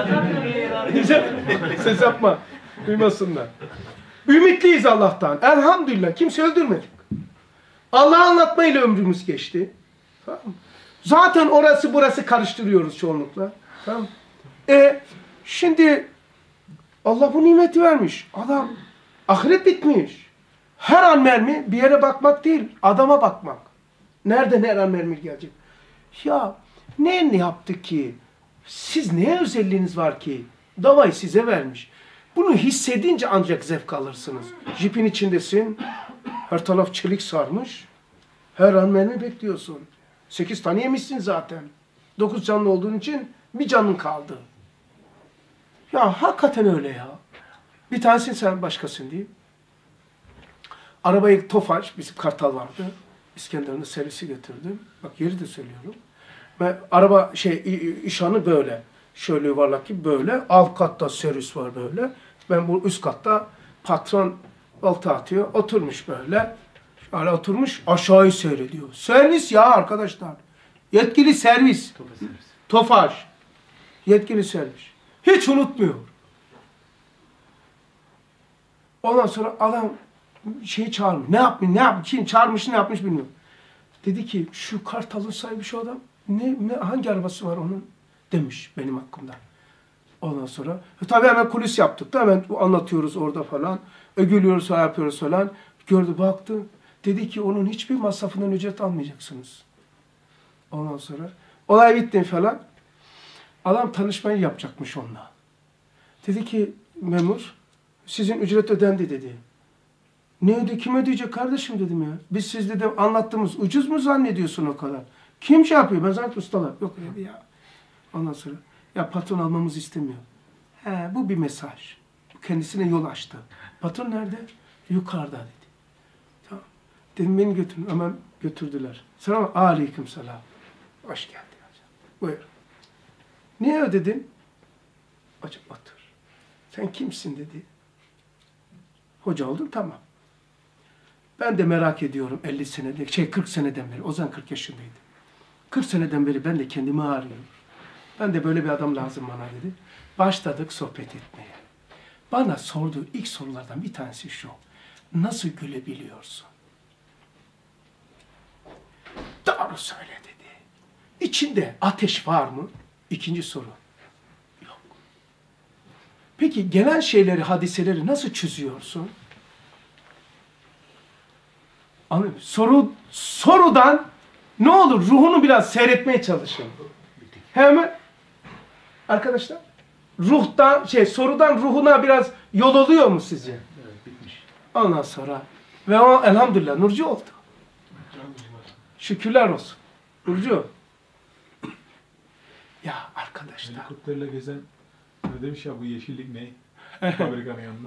Ses yapma. Duymasınlar. Ümitliyiz Allah'tan. Elhamdülillah. Kimse öldürmedik. Allah'ı anlatmayla ömrümüz geçti. Tamam. Zaten orası burası karıştırıyoruz çoğunlukla. Tamam. Şimdi Allah bu nimeti vermiş. Adam ahiret bitmiş. Her an mermi bir yere bakmak değil, adama bakmak. Nereden her an mermi gelecek? Ya ne yaptık ki? Siz neye özelliğiniz var ki? Davayı size vermiş. Bunu hissedince ancak zevk alırsınız. Jipin içindesin. Her taraf çelik sarmış. Her an mermi bekliyorsun. 8 tane yemişsin zaten. 9 canlı olduğun için bir canın kaldı. Ya hakikaten öyle ya. Bir tanesin sen başkasın diyeyim. Arabayı Tofaş, bizim Kartal vardı. İskenderun'da servisi götürdüm. Bak yeri de söylüyorum. Ve araba işanı böyle. Şöyle yuvarlak gibi böyle. Alt katta servis var böyle. Ben bu üst katta patron balta atıyor. Oturmuş böyle. Şöyle oturmuş aşağıyı seyrediyor. Servis ya arkadaşlar. Yetkili servis. Tofaş. Yetkili servis. Hiç unutmuyor. Ondan sonra adam çağırmış. Ne yapmış? Kim çağırmış, ne yapmış bilmiyorum. Dedi ki şu Kartal'ın sahibi şu adam. Hangi arabası var onun? Demiş benim hakkımda. Ondan sonra tabii hemen kulis yaptık da hemen anlatıyoruz orada falan. Gülüyoruz falan yapıyoruz falan. Gördü baktı. Dedi ki onun hiçbir masrafından ücret almayacaksınız. Ondan sonra olay bitti falan. Adam tanışmayı yapacakmış onunla. Dedi ki memur sizin ücret ödendi dedi. Kim ödeyecek kardeşim dedim ya. Biz siz dedim anlattığımız ucuz mu zannediyorsun o kadar? Kim şey yapıyor? Ben zaten ustalar. Yok öyle ya. Ondan sonra ya patron almamızı istemiyor. Bu bir mesaj. Kendisine yol açtı. Patron nerede? Yukarıda dedi. Tamam. Dedim beni götürün. Hemen götürdüler. Selam aleyküm selam. Hoş geldin hocam. Buyur. Niye ödedin? Hocam otur. Sen kimsin dedi. Hoca oldun tamam. Ben de merak ediyorum 50 senede, 40 seneden beri. O zaman 40 yaşındaydım. 40 seneden beri ben de kendimi arıyorum. Ben de böyle bir adam lazım bana dedi. Başladık sohbet etmeye. Bana sorduğu ilk sorulardan bir tanesi şu. Nasıl gülebiliyorsun? Doğru söyle dedi. İçinde ateş var mı? İkinci soru. Yok. Peki gelen şeyleri, hadiseleri nasıl çözüyorsun? Sorudan ne olur ruhunu biraz seyretmeye çalışın. Hemen arkadaşlar sorudan ruhuna biraz yol oluyor mu sizce? Evet, bitmiş. Ondan sonra ve o elhamdülillah nurcu oldu. Şükürler olsun. Nurcu. Ya arkadaşlar. Helikopterle gezen ne demiş ya bu yeşillik ne? Fabrikanın yanında.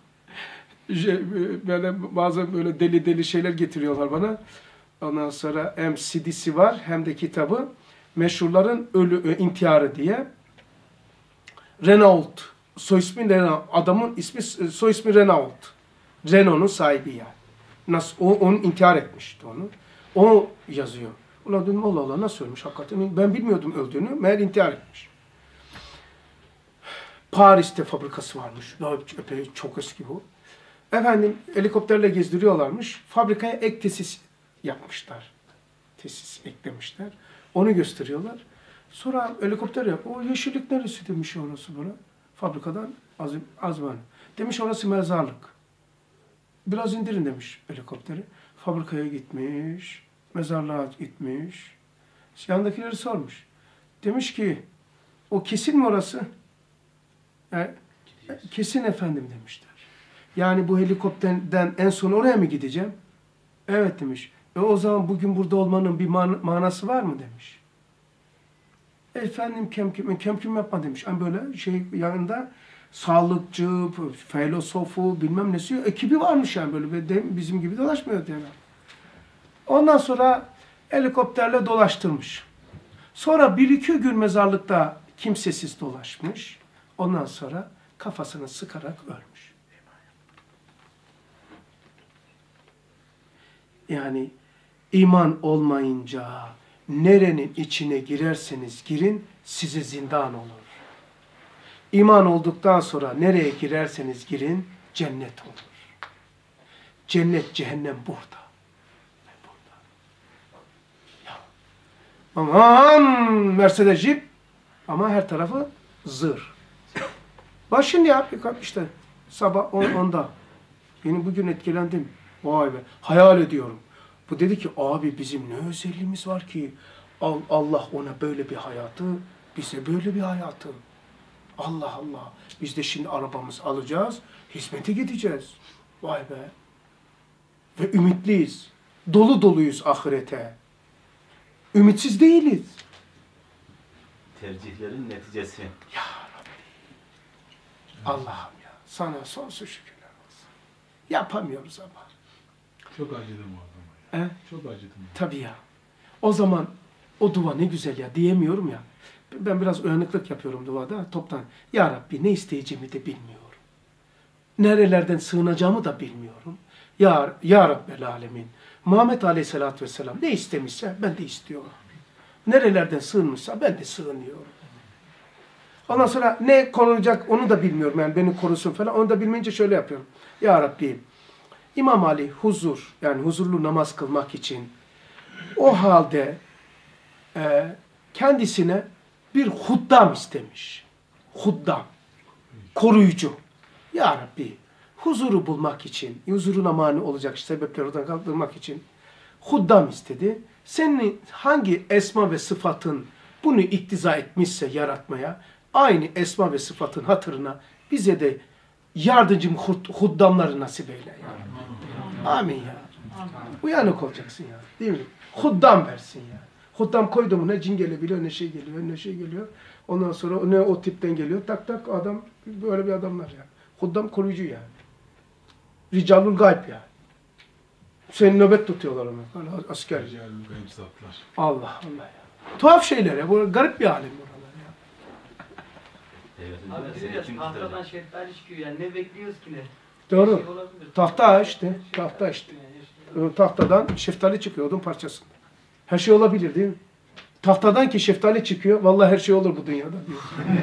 Böyle bazen böyle deli şeyler getiriyorlar bana. Ondan sonra hem CD'si var hem de kitabı. Meşhurların intiharı diye. Renault. Soy ismi Renault. Adamın soy ismi Renault. Renault'un sahibi yani. Nasıl, onu intihar etmişti onu. O yazıyor. Ulan dedim Allah Allah nasıl ölmüş hakikaten. Ben bilmiyordum öldüğünü. Meğer intihar etmiş. Paris'te fabrikası varmış. Daha çok eski bu. Efendim helikopterle gezdiriyorlarmış. Fabrikaya ek tesis yapmışlar. Tesis eklemişler. Onu gösteriyorlar. Sonra helikopter o yeşillik neresi demiş orası bana. Fabrikadan azman. Demiş orası mezarlık. Biraz indirin demiş helikopteri. Fabrikaya gitmiş. Mezarlığa gitmiş. Yandakileri sormuş. Demiş ki o kesin mi orası? Kesin efendim demişler. Yani bu helikopterden en son oraya mı gideceğim? Evet demiş. O zaman bugün burada olmanın bir manası var mı demiş. Efendim kemküm yapma demiş. Yani böyle şey yanında sağlıkçı, filosofu bilmem nesi ekibi varmış yani böyle bizim gibi dolaşmıyor yani. Ondan sonra helikopterle dolaştırmış. Sonra 1-2 gün mezarlıkta kimsesiz dolaşmış. Ondan sonra kafasını sıkarak ölmüş. Yani iman olmayınca nerenin içine girerseniz girin size zindan olur. İman olduktan sonra nereye girerseniz girin cennet olur. Cennet, cehennem burada. Aman Mercedes Jeep ama her tarafı zır. Bak şimdi ya işte sabah 10'da. Benim bugün etkilendim. Vay be. Hayal ediyorum. Bu dedi ki abi bizim ne özelliğimiz var ki Allah ona böyle bir hayatı, bize böyle bir hayatı. Allah Allah. Biz de şimdi arabamızı alacağız, hizmete gideceğiz. Vay be. Ve ümitliyiz. Dolu doluyuz ahirete. Ümitsiz değiliz. Tercihlerin neticesi. Ya Rabbi. Allah'ım ya. Sana sonsuz şükürler olsun. Yapamıyoruz ama. Çok acıdım o adama ya. Çok acıdım. Tabii ya. O zaman o dua ne güzel ya diyemiyorum ya. Ben biraz uyanıklık yapıyorum duada toptan. Ya Rabbi ne isteyeceğimi de bilmiyorum. Nerelerden sığınacağımı da bilmiyorum. Ya Rabbel Alemin. Muhammed Aleyhisselatü Vesselam ne istemişse ben de istiyorum. Nerelerden sığınmışsa ben de sığınıyorum. Ondan sonra ne korunacak onu da bilmiyorum. Yani beni korusun falan. Onu da bilmeyince şöyle yapıyorum. Ya Rabbi İmam Ali huzur yani huzurlu namaz kılmak için o halde kendisine bir huddam istemiş. Huddam. Koruyucu. Ya Rabbi huzuru bulmak için, huzuruna mani olacak sebepleri oradan kaldırmak için huddam istedi. Senin hangi esma ve sıfatın bunu iktiza etmişse yaratmaya, aynı esma ve sıfatın hatırına bize de yardımcı huddamları nasip eyle ya. Amin ya. Uyanık olacaksın ya. Değil mi? Huddam versin ya. Huddam koydu mu ne cin gelebiliyor, ne şey geliyor, ne şey geliyor. Ondan sonra ne o tipten geliyor. Tak tak adam, böyle bir adamlar ya. Huddam koruyucu yani. Ricalul gayb yani. Seni nöbet tutuyorlar ona. Böyle asker. Ricalul gayb zatlar. Allah Allah ya. Tuhaf şeyler ya. Bu garip bir alem buralar ya. Evet, Abi diyor ya tahtadan şeftali çıkıyor yani ne bekliyoruz ki ne? Doğru. Bir şey olabilir. Tahta işte. Tahta işte. Tahtadan şeftali çıkıyor odun parçasında. Her şey olabilir değil mi? Tahtadan ki şeftali çıkıyor. Vallahi her şey olur bu dünyada diyor.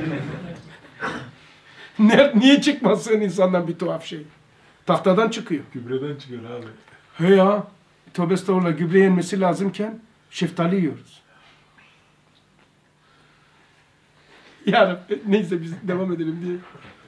Niye çıkmasın insandan bir tuhaf şey? Tahtadan çıkıyor. Gübreden çıkıyor abi. He ya. Tövbe estağfurullah gübre yenmesi lazımken şeftali yiyoruz. Ya Rabbi, neyse biz devam edelim diye.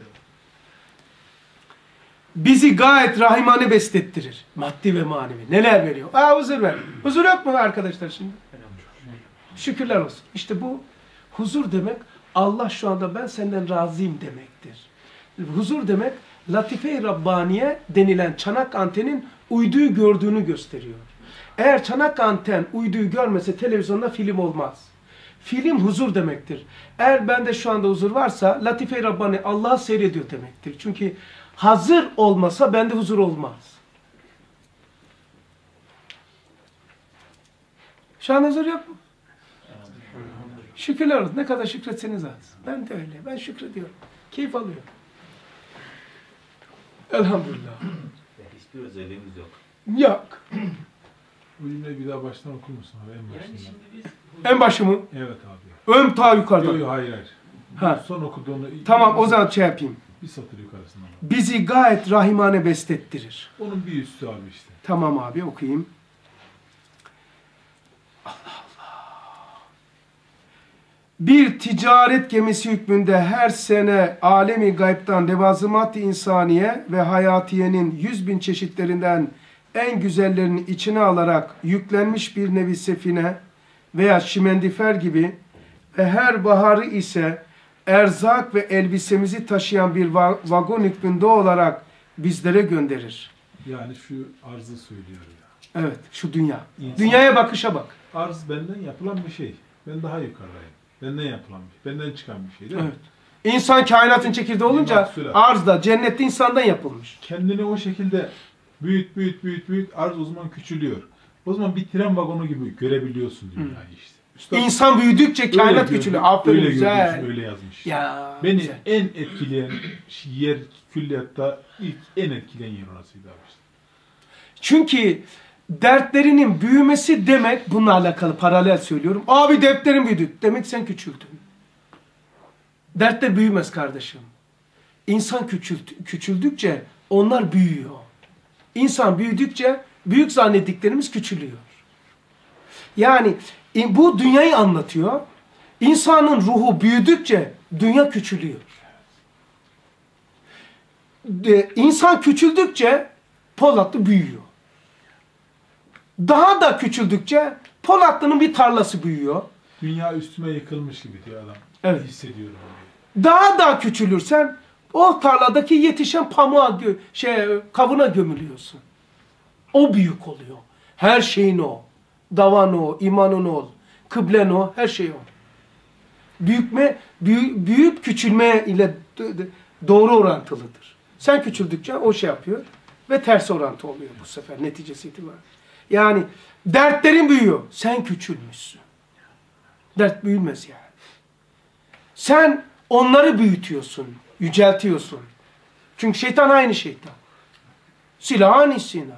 Bizi gayet rahimane beslettirir. Maddi ve manevi. Neler veriyor? Huzur ver. Huzur yok mu arkadaşlar şimdi? Şükürler olsun. İşte bu huzur demek Allah şu anda ben senden razıyım demektir. Huzur demek Latife-i Rabbaniye denilen çanak antenin uyduyu gördüğünü gösteriyor. Eğer çanak anten uyduyu görmese televizyonda film olmaz. Film huzur demektir. Eğer bende şu anda huzur varsa Latife-i Rabbani Allah'ı seyrediyor demektir. Çünkü hazır olmasa bende huzur olmaz. Şu an huzur yok mu? Şükürler olsun. Ne kadar şükretseniz az. Ben de öyle. Ben şükrediyorum. Keyif alıyorum. Elhamdülillah. Hiçbir özelliğimiz yok. Yok. Bu cümleyi bir daha baştan okur musun abi en Yani başından? şimdi biz En başı mı? Evet abi. Ön ta yukarıda. Yok hayır hayır. Ha. Son okuduğunu... Tamam o zaman şey yapayım. Bir satır yukarısından. Bizi gayet rahimane beslettirir. Onun bir üstü abi işte. Tamam abi okuyayım. Allah Allah. Bir ticaret gemisi hükmünde her sene alemi gaybtan levazımat-ı insaniye ve hayatiyenin 100.000 çeşitlerinden en güzellerini içine alarak yüklenmiş bir nevi sefine veya şimendifer gibi ve her baharı ise erzak ve elbisemizi taşıyan bir vagon hükmünde olarak bizlere gönderir. Yani şu arzı söylüyor ya. Evet, şu dünya. İnsan- Dünyaya bakışa bak. Arz benden yapılan bir şey. Ben daha yukarıdayım. Benden yapılan bir şey. Benden çıkan bir şey değil mi? Evet. İnsan kainatın çekirdeği olunca Mahsulü. arzda, cennette insandan yapılmış. Kendini o şekilde büyüt arz o zaman küçülüyor. O zaman bir tren vagonu gibi görebiliyorsun dünyayı işte. Üstad İnsan büyüdükçe kainat öyle küçülüyor. gördü, Aferin öyle güzel. gördüğü için öyle yazmış. Ya, Beni güzel. en etkileyen yer külliyatta ilk en etkileyen yer orasıydı abi işte. Çünkü dertlerinin büyümesi demek, bununla alakalı paralel söylüyorum. Abi dertlerin büyüdü. Demek sen küçüldün. Dertler büyümez kardeşim. İnsan küçüldükçe onlar büyüyor. İnsan büyüdükçe büyük zannettiklerimiz küçülüyor. Yani bu dünyayı anlatıyor. İnsanın ruhu büyüdükçe dünya küçülüyor. İnsan küçüldükçe Polatlı büyüyor. Daha da küçüldükçe Polatlı'nın bir tarlası büyüyor. Dünya üstüme yıkılmış gibi diyor adam. Evet. Hissediyorum. Daha da küçülürsen o tarladaki yetişen pamuğa, kavuna gömülüyorsun. O büyük oluyor. Her şeyin o. Davan o, imanın o, kıblen o, her şey o. Büyüyüp küçülme ile doğru orantılıdır. Sen küçüldükçe o şey yapıyor ve ters orantı oluyor bu sefer neticesi itibariyle. Yani dertlerin büyüyor. Sen küçülmüşsün. Dert büyümez yani. Sen onları büyütüyorsun, yüceltiyorsun. Çünkü şeytan aynı şeytan. Silahın silah.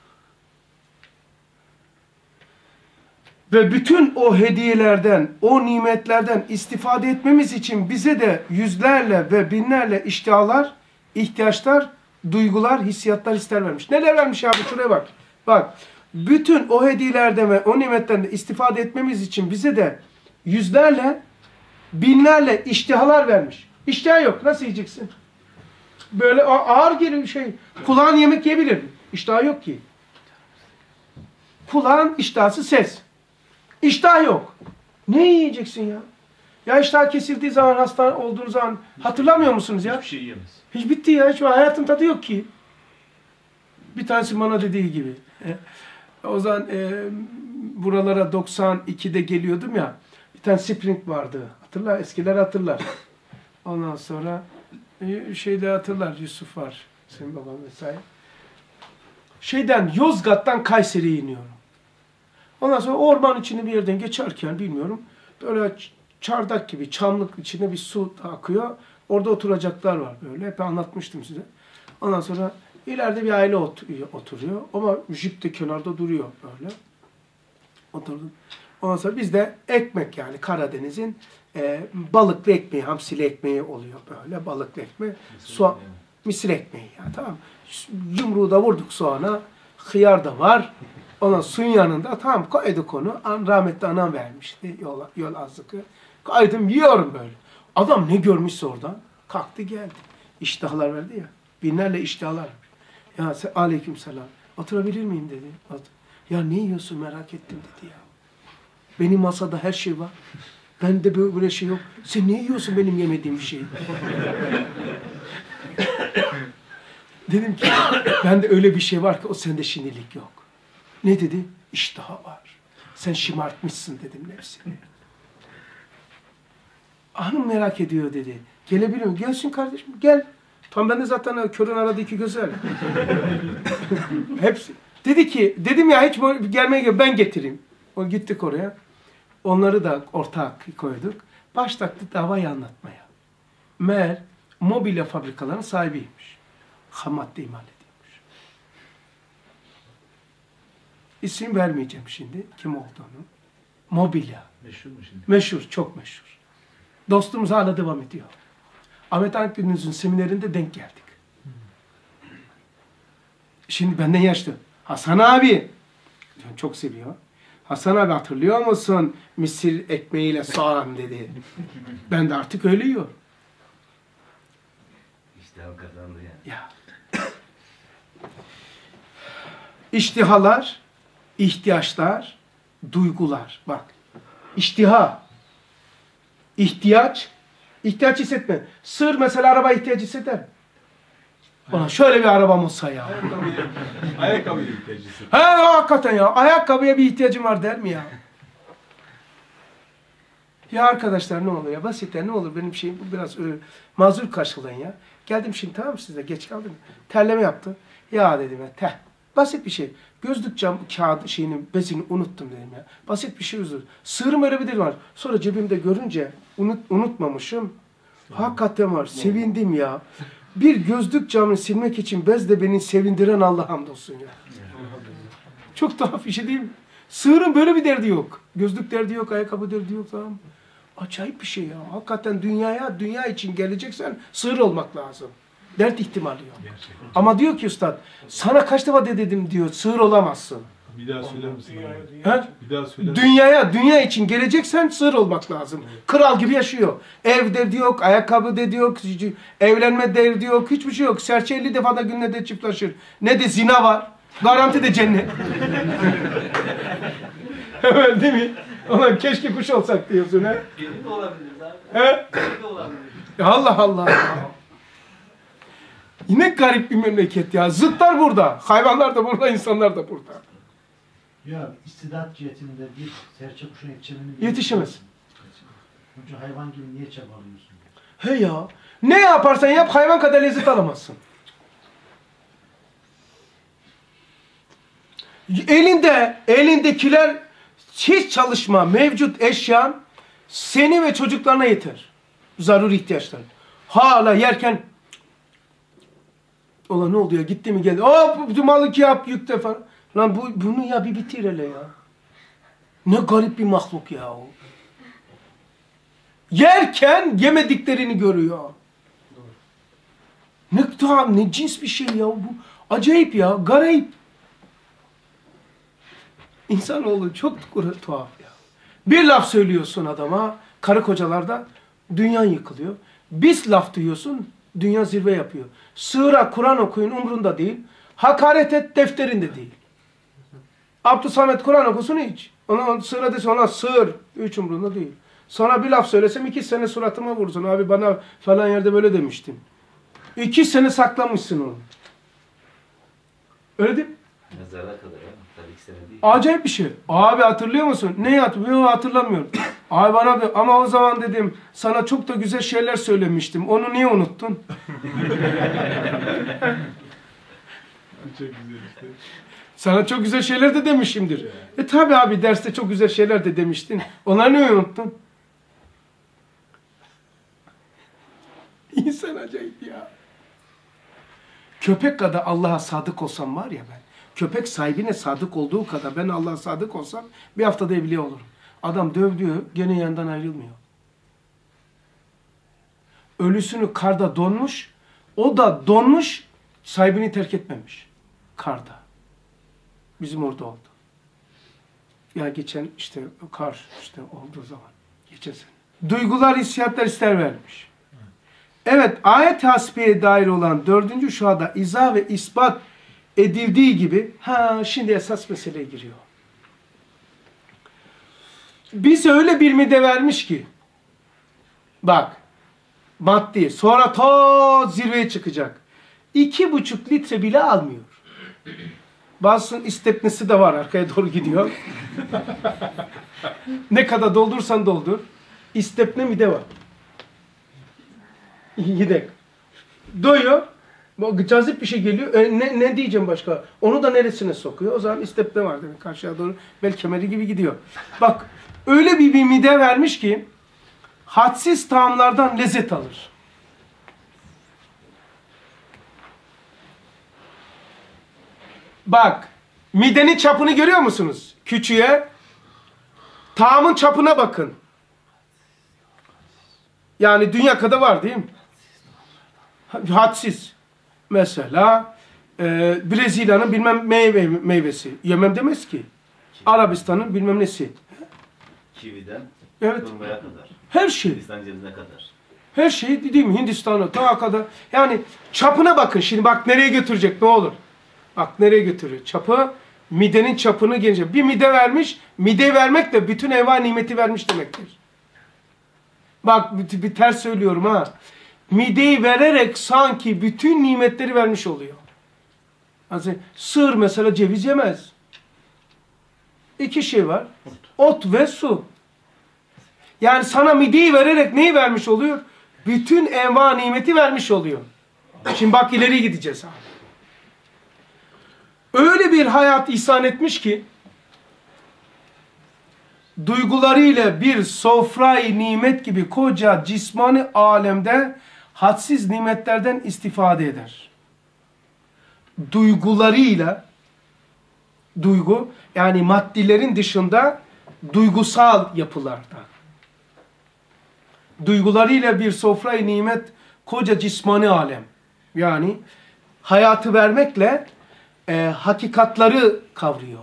Ve bütün o hediyelerden, o nimetlerden istifade etmemiz için bize de yüzlerle ve binlerle iştihlar, ihtiyaçlar, duygular, hissiyatlar, hisler vermiş. Neler vermiş abi? Şuraya bak. Bak. Bütün o hediyelerden ve o nimetlerden istifade etmemiz için bize de yüzlerle, binlerle iştihlar vermiş. İştiha yok. Nasıl yiyeceksin? Böyle ağır gibi bir şey. Kulağın yemek yiyebilir mi? İştah yok ki. Kulağın iştahsı ses. İştah yok. Ne yiyeceksin ya? Ya iştah kesildiği zaman, hasta olduğunuz zaman hatırlamıyor musunuz ya? Hiçbir şey yiyemez. Hiç bitti ya. Hiç hayatın tadı yok ki. Bir tanesi bana dediği gibi. O zaman buralara 92'de geliyordum ya. Bir tane Spring vardı. Hatırlar, eskiler hatırlar. Ondan sonra şeyde hatırlar, Yusuf var. Senin baban vesaire. Yozgat'tan Kayseri'ye iniyorum. Ondan sonra orman içinde bir yerden geçerken bilmiyorum. Böyle çardak gibi çamlık içinde bir su akıyor. Orada oturacaklar var böyle. Hep anlatmıştım size. Ondan sonra ileride bir aile oturuyor. Ama jip de kenarda duruyor böyle. Oturdum. Ondan sonra bizde ekmek yani Karadeniz'in balıklı ekmeği, hamsili ekmeği oluyor böyle. Balıklı ekmeği. Misir ekmeği ya tamam. Yumruğu da vurduk soğana. Hıyar da var. Ondan suyun yanında tamam koyduk onu. Rahmetli anam vermişti yol azlıkı. Koydum yiyorum böyle. Adam ne görmüşse oradan kalktı geldi. İştahlar verdi ya. Binlerle iştahlar. Ya aleykümselam. Oturabilir miyim dedi. Ya ne yiyorsun merak ettim dedi ya. Benim masada her şey var. Bende böyle şey yok. Sen ne yiyorsun benim yemediğim bir şeyi? Dedim ki bende öyle bir şey var ki o sende şimdilik yok. Ne dedi? İştaha var. Sen şımartmışsın dedim nefsini. Hanım merak ediyor dedi. Gelebilir mi? Gelsin kardeşim gel. Tam ben de zaten körün aradığı iki güzel. Hepsi. Dedi ki dedim ya hiç gelmeye gel ben getireyim. O gittik oraya. Onları da ortak koyduk. Başladık davayı anlatmaya. Meğer mobilya fabrikalarının sahibiymiş. Ham madde imal ediyormuş. İsim vermeyeceğim şimdi kim olduğunu. Mobilya. Meşhur mu şimdi? Meşhur, çok meşhur. Dostumuz hala devam ediyor. Ahmet Akgün'ün seminerinde denk geldik. Şimdi benden yaşlı. Hasan abi. Çok seviyor. Hasan abi hatırlıyor musun? Misir ekmeğiyle soğan dedi. Ben de artık öyle yiyorum. İşte o kazandı yani. Ya. İştihalar, ihtiyaçlar, duygular. Bak. İştiha. İhtiyaç. İhtiyaç hissetme. Sığır mesela araba ihtiyaç hisseder mi? Ulan şöyle bir arabam olsa ya. Ayakkabı ihtiyacısı. He hakikaten ya. Ayakkabıya bir ihtiyacım var der mi ya? Ya arkadaşlar ne olur ya? Basitten ne olur benim şeyim bu biraz mazur karşılayın ya. Geldim şimdi tamam mı size? Geç kaldım. Terleme yaptım. Ya dedim ya. Basit bir şey. Gözlük cam kağıdı şeyinin bezini unuttum dedim ya. Basit bir şey özür. Sığırım öyle bir dil var. Sonra cebimde görünce unutmamışım. Hakikaten var. Sevindim ya. Bir gözlük camını silmek için bez de beni sevindiren Allah hamdolsun ya. Çok tuhaf bir şey değil mi? Sığırın böyle bir derdi yok. Gözlük derdi yok, ayakkabı derdi yok tamam. Acayip bir şey ya. Hakikaten dünya için geleceksen sığır olmak lazım. Dert ihtimali yok. Gerçekten. Ama diyor ki üstad, sana kaç defa dedim diyor, sığır olamazsın. Bir daha söyler misin? He? Bir daha söyler. Dünya için geleceksen sığır olmak lazım. Kral gibi yaşıyor. Ev derdi yok, ayakkabı derdi yok, evlenme derdi yok, hiçbir şey yok. Serçe 50 defa da günde de çiftleşir. Ne de zina var. Garanti de cennet. Evet değil mi? Ulan keşke kuş olsak diyorsun he. Kedi de olabiliriz abi. He? Kedi de olabiliriz. Allah Allah. Yine garip bir memleket ya. Zıtlar burada. Hayvanlar da burada, insanlar da burada. Ya istidat cihetinde bir serçe kuşuna yetişemenin Yetişemez. Çünkü hayvan gibi niye çabalıyorsun? He ya. Ne yaparsan yap hayvan kadar lezzet alamazsın. Elindekiler hiç çalışma, mevcut eşyan seni ve çocuklarına yeter. Zaruri ihtiyaçlar. Hala yerken ola ne oldu ya gitti mi geldi. Hop dumalık yap yükle falan. Lan bunu ya bir bitir hele ya. Ne garip bir mahluk ya o. Yerken yemediklerini görüyor. Ne cins bir şey ya bu. Acayip ya, garip. İnsanoğlu çok tuhaf ya. Bir laf söylüyorsun adama, karı kocalarda dünya yıkılıyor. Biz laf duyuyorsun, dünya zirve yapıyor. Sığıra Kur'an okuyun umrunda değil. Hakaret et defterinde değil. Abdülsamet Kur'an okusun hiç. Ona sığıra desin ona sığır. Hiç umrunda değil. Sonra bir laf söylesem 2 sene suratıma vursun. Abi bana falan yerde böyle demiştin. 2 sene saklamışsın onu. Öyle değil mi? Mezara kadar ya. Tabii 2 sene değil. Acayip bir şey. Abi hatırlıyor musun? Neyi hatırlıyorum? Hatırlamıyorum. Abi bana de, ama o zaman dedim sana çok da güzel şeyler söylemiştim. Onu niye unuttun? Çok güzel işte. Sana çok güzel şeyler de demişimdir. Tabi abi derste çok güzel şeyler de demiştin. Onları niye unuttun? İnsan acayip ya. Köpek kadar Allah'a sadık olsam var ya ben. Köpek sahibine sadık olduğu kadar ben Allah'a sadık olsam bir haftada evliya olurum. Adam dövdüğü gene yanından ayrılmıyor. Ölüsünü karda donmuş. O da donmuş sahibini terk etmemiş. Karda. Bizim orada oldu. Ya geçen işte kar işte olduğu zaman. Geçen sene. Duygular, hissiyatlar ister vermiş. Evet, ayet-i hasbiyeye dair olan 4. şuada izah ve ispat edildiği gibi şimdi esas meseleye giriyor. Bize öyle bir mide vermiş ki bak maddi sonra ta zirveye çıkacak. 2,5 litre bile almıyor. Bazısının istepnesi de var arkaya doğru gidiyor. Ne kadar doldursan doldur. İstepne mide var. Gidek. Doyuyor. Cazip bir şey geliyor. Ne diyeceğim başka? Onu da neresine sokuyor? O zaman istepne var demek. Karşıya doğru bel kemeri gibi gidiyor. Bak öyle bir mide vermiş ki hadsiz taamlardan lezzet alır. Bak midenin çapını görüyor musunuz? Küçüğe taamın çapına bakın. Yani dünya kadar var değil mi? Hadsiz. Mesela Brezilya'nın bilmem meyvesi. Yemem demez ki. Arabistan'ın bilmem nesi. Kividen Evet. Hurmaya kadar. Her şey. Hindistan cevizine kadar. Her şey değil mi? Hindistan'a ta kadar. Yani çapına bakın. Şimdi bak nereye götürecek ne olur. Bak nereye götürüyor. Çapı midenin çapını gelecek. Bir mide vermiş. Mide vermek de bütün enva nimeti vermiş demektir. Bak bir ters söylüyorum ha. mideyi vererek sanki bütün nimetleri vermiş oluyor. Yani sığır mesela ceviz yemez. İki şey var. Ot ve su. Yani sana mideyi vererek neyi vermiş oluyor? Bütün enva nimeti vermiş oluyor. Şimdi bak ileri gideceğiz abi. Öyle bir hayat ihsan etmiş ki duygularıyla bir sofrayı nimet gibi koca cismani alemde hadsiz nimetlerden istifade eder. Duygularıyla duygu yani maddilerin dışında duygusal yapılarda. Duygularıyla bir sofrayı nimet koca cismani alem. Yani hayatı vermekle hakikatları kavruyor.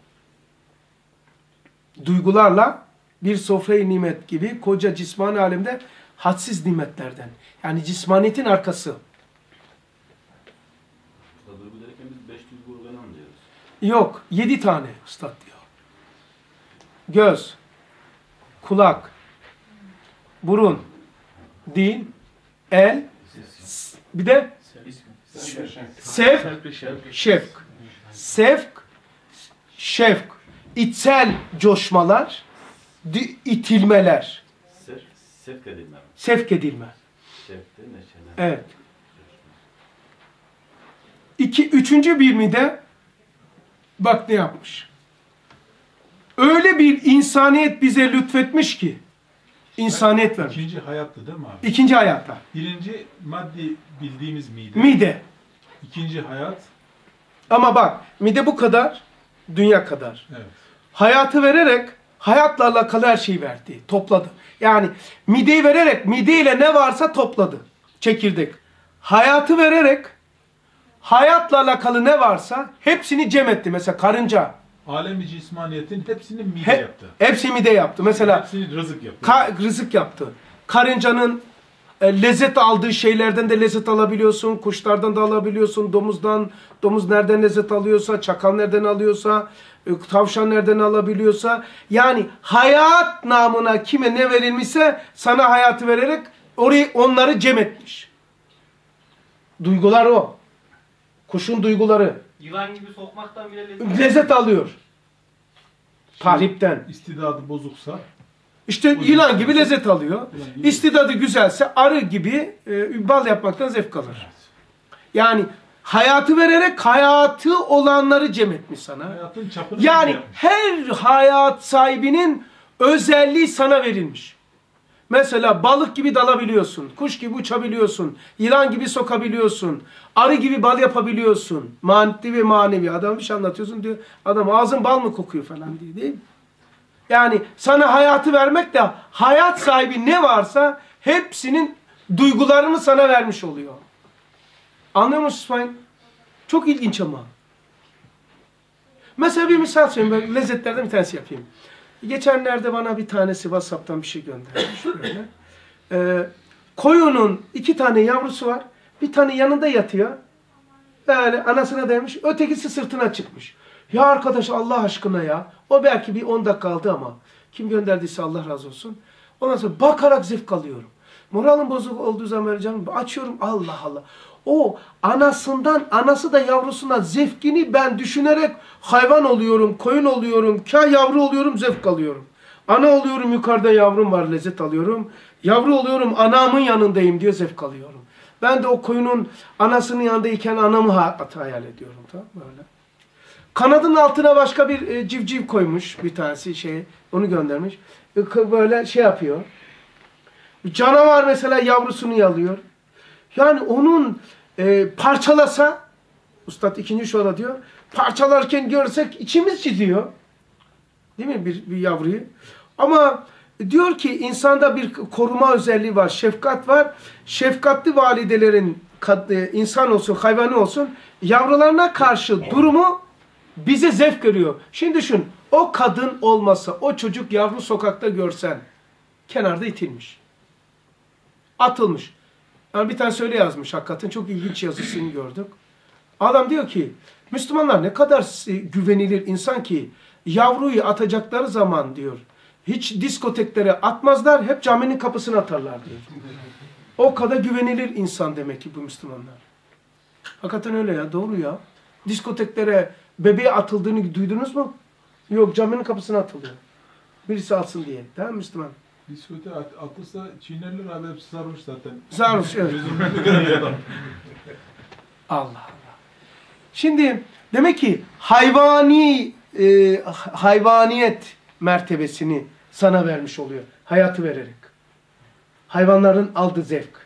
Duygularla bir sofrayı nimet gibi koca cismani alemde hadsiz nimetlerden. Yani cismaniyetin arkası. Duygu derken biz 5 duygu organı anlıyoruz. Yok. 7 tane üstad diyor. Göz, kulak, burun, dil, el, bir de sevk, şevk. Sevk, şevk. İçsel coşmalar, itilmeler. Sevk edilme. Sevk edilme. Sevkte neşene. Evet. Üçüncü bir de bak ne yapmış. Öyle bir insaniyet bize lütfetmiş ki insaniyet vermiş. İkinci hayattı değil mi abi? İkinci hayatta. Birinci maddi bildiğimiz mide. Mide. İkinci hayat. Ama bak mide bu kadar, dünya kadar. Evet. Hayatı vererek hayatla alakalı her şeyi verdi, topladı. Yani mideyi vererek mideyle ne varsa topladı. Çekirdek. Hayatı vererek hayatla alakalı ne varsa hepsini cem etti. Mesela karınca. Alemi cismaniyetin hepsini mide yaptı. Hepsi mide yaptı. Mesela hepsini rızık yaptı. Rızık yaptı. Karıncanın lezzet aldığı şeylerden de lezzet alabiliyorsun. Kuşlardan da alabiliyorsun. Domuzdan, domuz nereden lezzet alıyorsa, çakal nereden alıyorsa, tavşan nereden alabiliyorsa. Yani hayat namına kime ne verilmişse sana hayatı vererek onları cem etmiş. Duygular o. Kuşun duyguları. Yılan gibi sokmaktan bile Lezzet alıyor. Tahripten. İstidadı bozuksa İşte yılan gibi lezzet alıyor. İstidadı güzelse arı gibi bal yapmaktan zevk alır. Yani hayatı vererek hayatı olanları cem etmiş sana. hayatın çapını Yani yapmış. her hayat sahibinin özelliği sana verilmiş. Mesela balık gibi dalabiliyorsun, kuş gibi uçabiliyorsun, yılan gibi sokabiliyorsun, arı gibi bal yapabiliyorsun. Maddi ve manevi. Adam bir şey anlatıyorsun diyor, adam ağzın bal mı kokuyor falan diye değil mi? Yani sana hayatı vermek de hayat sahibi ne varsa hepsinin duygularını sana vermiş oluyor. Anlıyor musun İsmail? Çok ilginç ama. Mesela bir misal söyleyeyim. Ben lezzetlerden bir tanesi yapayım. Geçenlerde bana bir tanesi WhatsApp'tan bir şey göndermiş. Böyle. Koyunun 2 tane yavrusu var. Bir tane yanında yatıyor. Böyle anasına dayamış. Ötekisi sırtına çıkmış. Ya arkadaş Allah aşkına ya. O belki bir 10 dakika kaldı ama. Kim gönderdiyse Allah razı olsun. Ondan sonra bakarak zevk alıyorum. Moralim bozuk olduğu zaman canım açıyorum. Allah Allah. O anası da yavrusundan zevkini ben düşünerek hayvan oluyorum, koyun oluyorum, yavru oluyorum, zevk alıyorum. Ana oluyorum, yukarıda yavrum var, lezzet alıyorum. Yavru oluyorum, anamın yanındayım diye zevk alıyorum. Ben de o koyunun anasının yanındayken anamı hayal ediyorum. Tamam böyle. Kanadının altına başka bir civciv koymuş bir tanesi onu göndermiş. Böyle şey yapıyor. Canavar mesela yavrusunu yalıyor. Yani onun parçalasa, Üstad 2. Şuara diyor, parçalarken görsek içimiz çiziyor. Değil mi bir yavruyu? Ama diyor ki insanda bir koruma özelliği var, şefkat var. Şefkatli validelerin insan olsun, hayvanı olsun, yavrularına karşı durumu bize zevk veriyor. Şimdi düşün, o kadın olmasa, o çocuk yavru sokakta görsen, kenarda itilmiş. Atılmış. Yani bir tane söyle yazmış hakikaten. Çok ilginç yazısını gördük. Adam diyor ki Müslümanlar ne kadar güvenilir insan ki yavruyu atacakları zaman diyor hiç diskoteklere atmazlar. Hep caminin kapısına atarlar diyor. O kadar güvenilir insan demek ki bu Müslümanlar. Hakikaten öyle ya, doğru ya. Diskoteklere bebeğe atıldığını duydunuz mu? Yok, caminin kapısına atılıyor. Birisi alsın diye. Tamam mı Müslüman? Diskote atılsa çiğnerler abi, hepsi sarhoş zaten. Sarhoş, evet. Gözümün görüyor adam. Allah Allah. Şimdi demek ki hayvaniyet mertebesini sana vermiş oluyor. Hayatı vererek. Hayvanların aldığı zevk.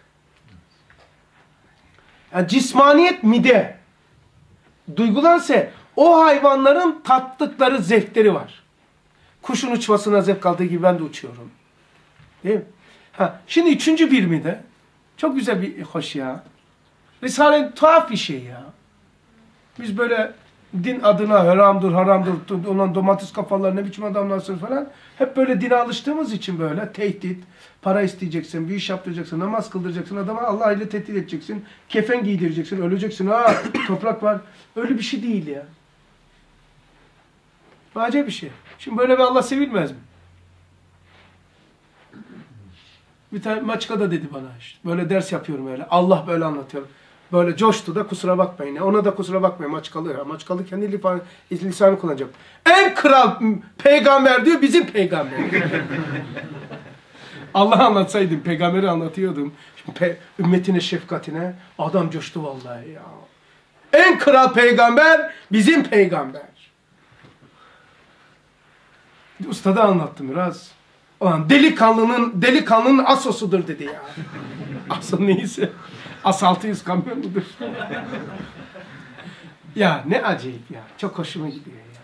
Yani cismaniyet mide. Duygulansa o hayvanların tattıkları zevkleri var. Kuşun uçmasına zevk aldığı gibi ben de uçuyorum. Değil mi? Şimdi üçüncü birimi de çok güzel bir hoş ya. Risale tuhaf bir şey ya. Biz böyle din adına haramdır, olan domates kafalar ne biçim adamlarsın falan. Hep böyle dine alıştığımız için böyle tehdit, para isteyeceksin, bir iş yaptıracaksın, namaz kıldıracaksın, adama Allah ile tehdit edeceksin, kefen giydireceksin, öleceksin, toprak var. Öyle bir şey değil ya. Acayip bir şey. Şimdi böyle bir Allah sevilmez mi? Bir tane Maçka'da dedi bana işte. Böyle ders yapıyorum öyle. Allah böyle anlatıyorum. Böyle coştu da kusura bakmayın. Ona da kusura bakmayın. Maçkalı. Maçkalı kendi lisanı kullanacak. En kral peygamber diyor, bizim peygamber. Allah anlatsaydım, peygamberi anlatıyordum. Şimdi ümmetine şefkatine adam coştu vallahi ya. En kral peygamber bizim peygamber. Ustada anlattım biraz. Ulan delikanlının asosudur dedi ya. Asıl neyse. As 600 kamyon mudur? Ya ne acayip ya. Çok hoşuma gidiyor ya.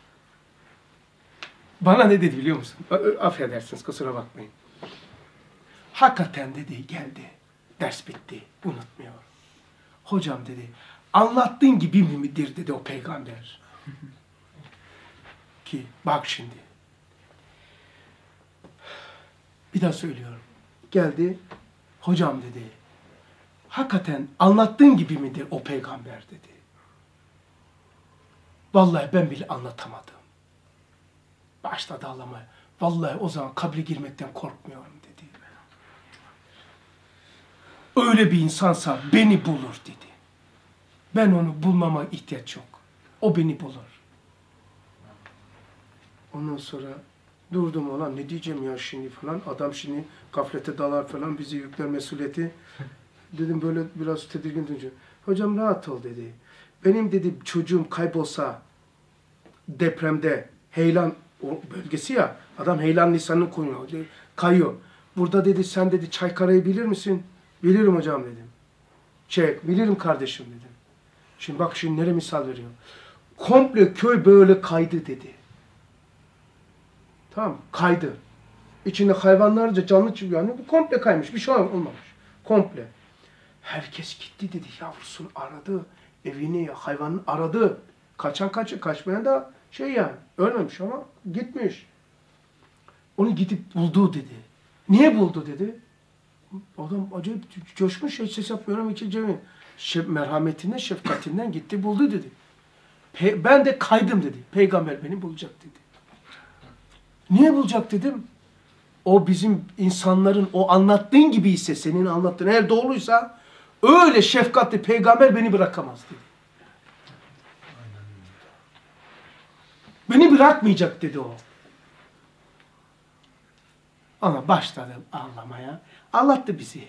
Bana ne dedi biliyor musun? Affedersiniz, kusura bakmayın. Hakikaten dedi, geldi. Ders bitti. Unutmuyorum. Hocam dedi, anlattığın gibi midir dedi o peygamber. Ki bak şimdi. Bir daha söylüyorum. Geldi. Hocam dedi, hakikaten anlattığın gibi midir o peygamber dedi. Vallahi ben bile anlatamadım. Başladı ağlamaya. Vallahi o zaman kabre girmekten korkmuyorum dedi. Öyle bir insansa beni bulur dedi. Ben onu bulmama ihtiyaç yok. O beni bulur. Ondan sonra durdum, olan ne diyeceğim ya şimdi falan. Adam şimdi gaflete dalar falan, bizi yükler mesuliyeti. Dedim böyle biraz tedirgin durunca. Hocam rahat ol dedi. Benim dedi çocuğum kaybolsa depremde Heylan bölgesi ya, adam Heylan lisanını koyuyor, kayıyor. Burada dedi sen dedi Çaykara'yı bilir misin? Bilirim hocam dedim. Bilirim kardeşim dedim. Şimdi bak şimdi nereye misal veriyor. Komple köy böyle kaydı dedi. Tamam, kaydı. İçinde hayvanlarca canlı yani komple kaymış. Bir şey olmamış. Komple. Herkes gitti dedi. Yavrusunu aradı. Evini, hayvanını aradı. Kaçmayan da yani ölmemiş ama gitmiş. Onu gidip buldu dedi. Niye buldu dedi. Adam acayip coşmuş, hiç ses yapmıyorum içeceğimi. Merhametinden, şefkatinden gitti buldu dedi. Ben de kaydım dedi. Peygamber beni bulacak dedi. Niye bulacak dedim. O bizim insanların o anlattığın gibi ise, senin anlattığın eğer doğruysa öyle şefkatli peygamber beni bırakamaz dedi. Beni bırakmayacak dedi o. Ama başladı ağlamaya. Anlattı bizi.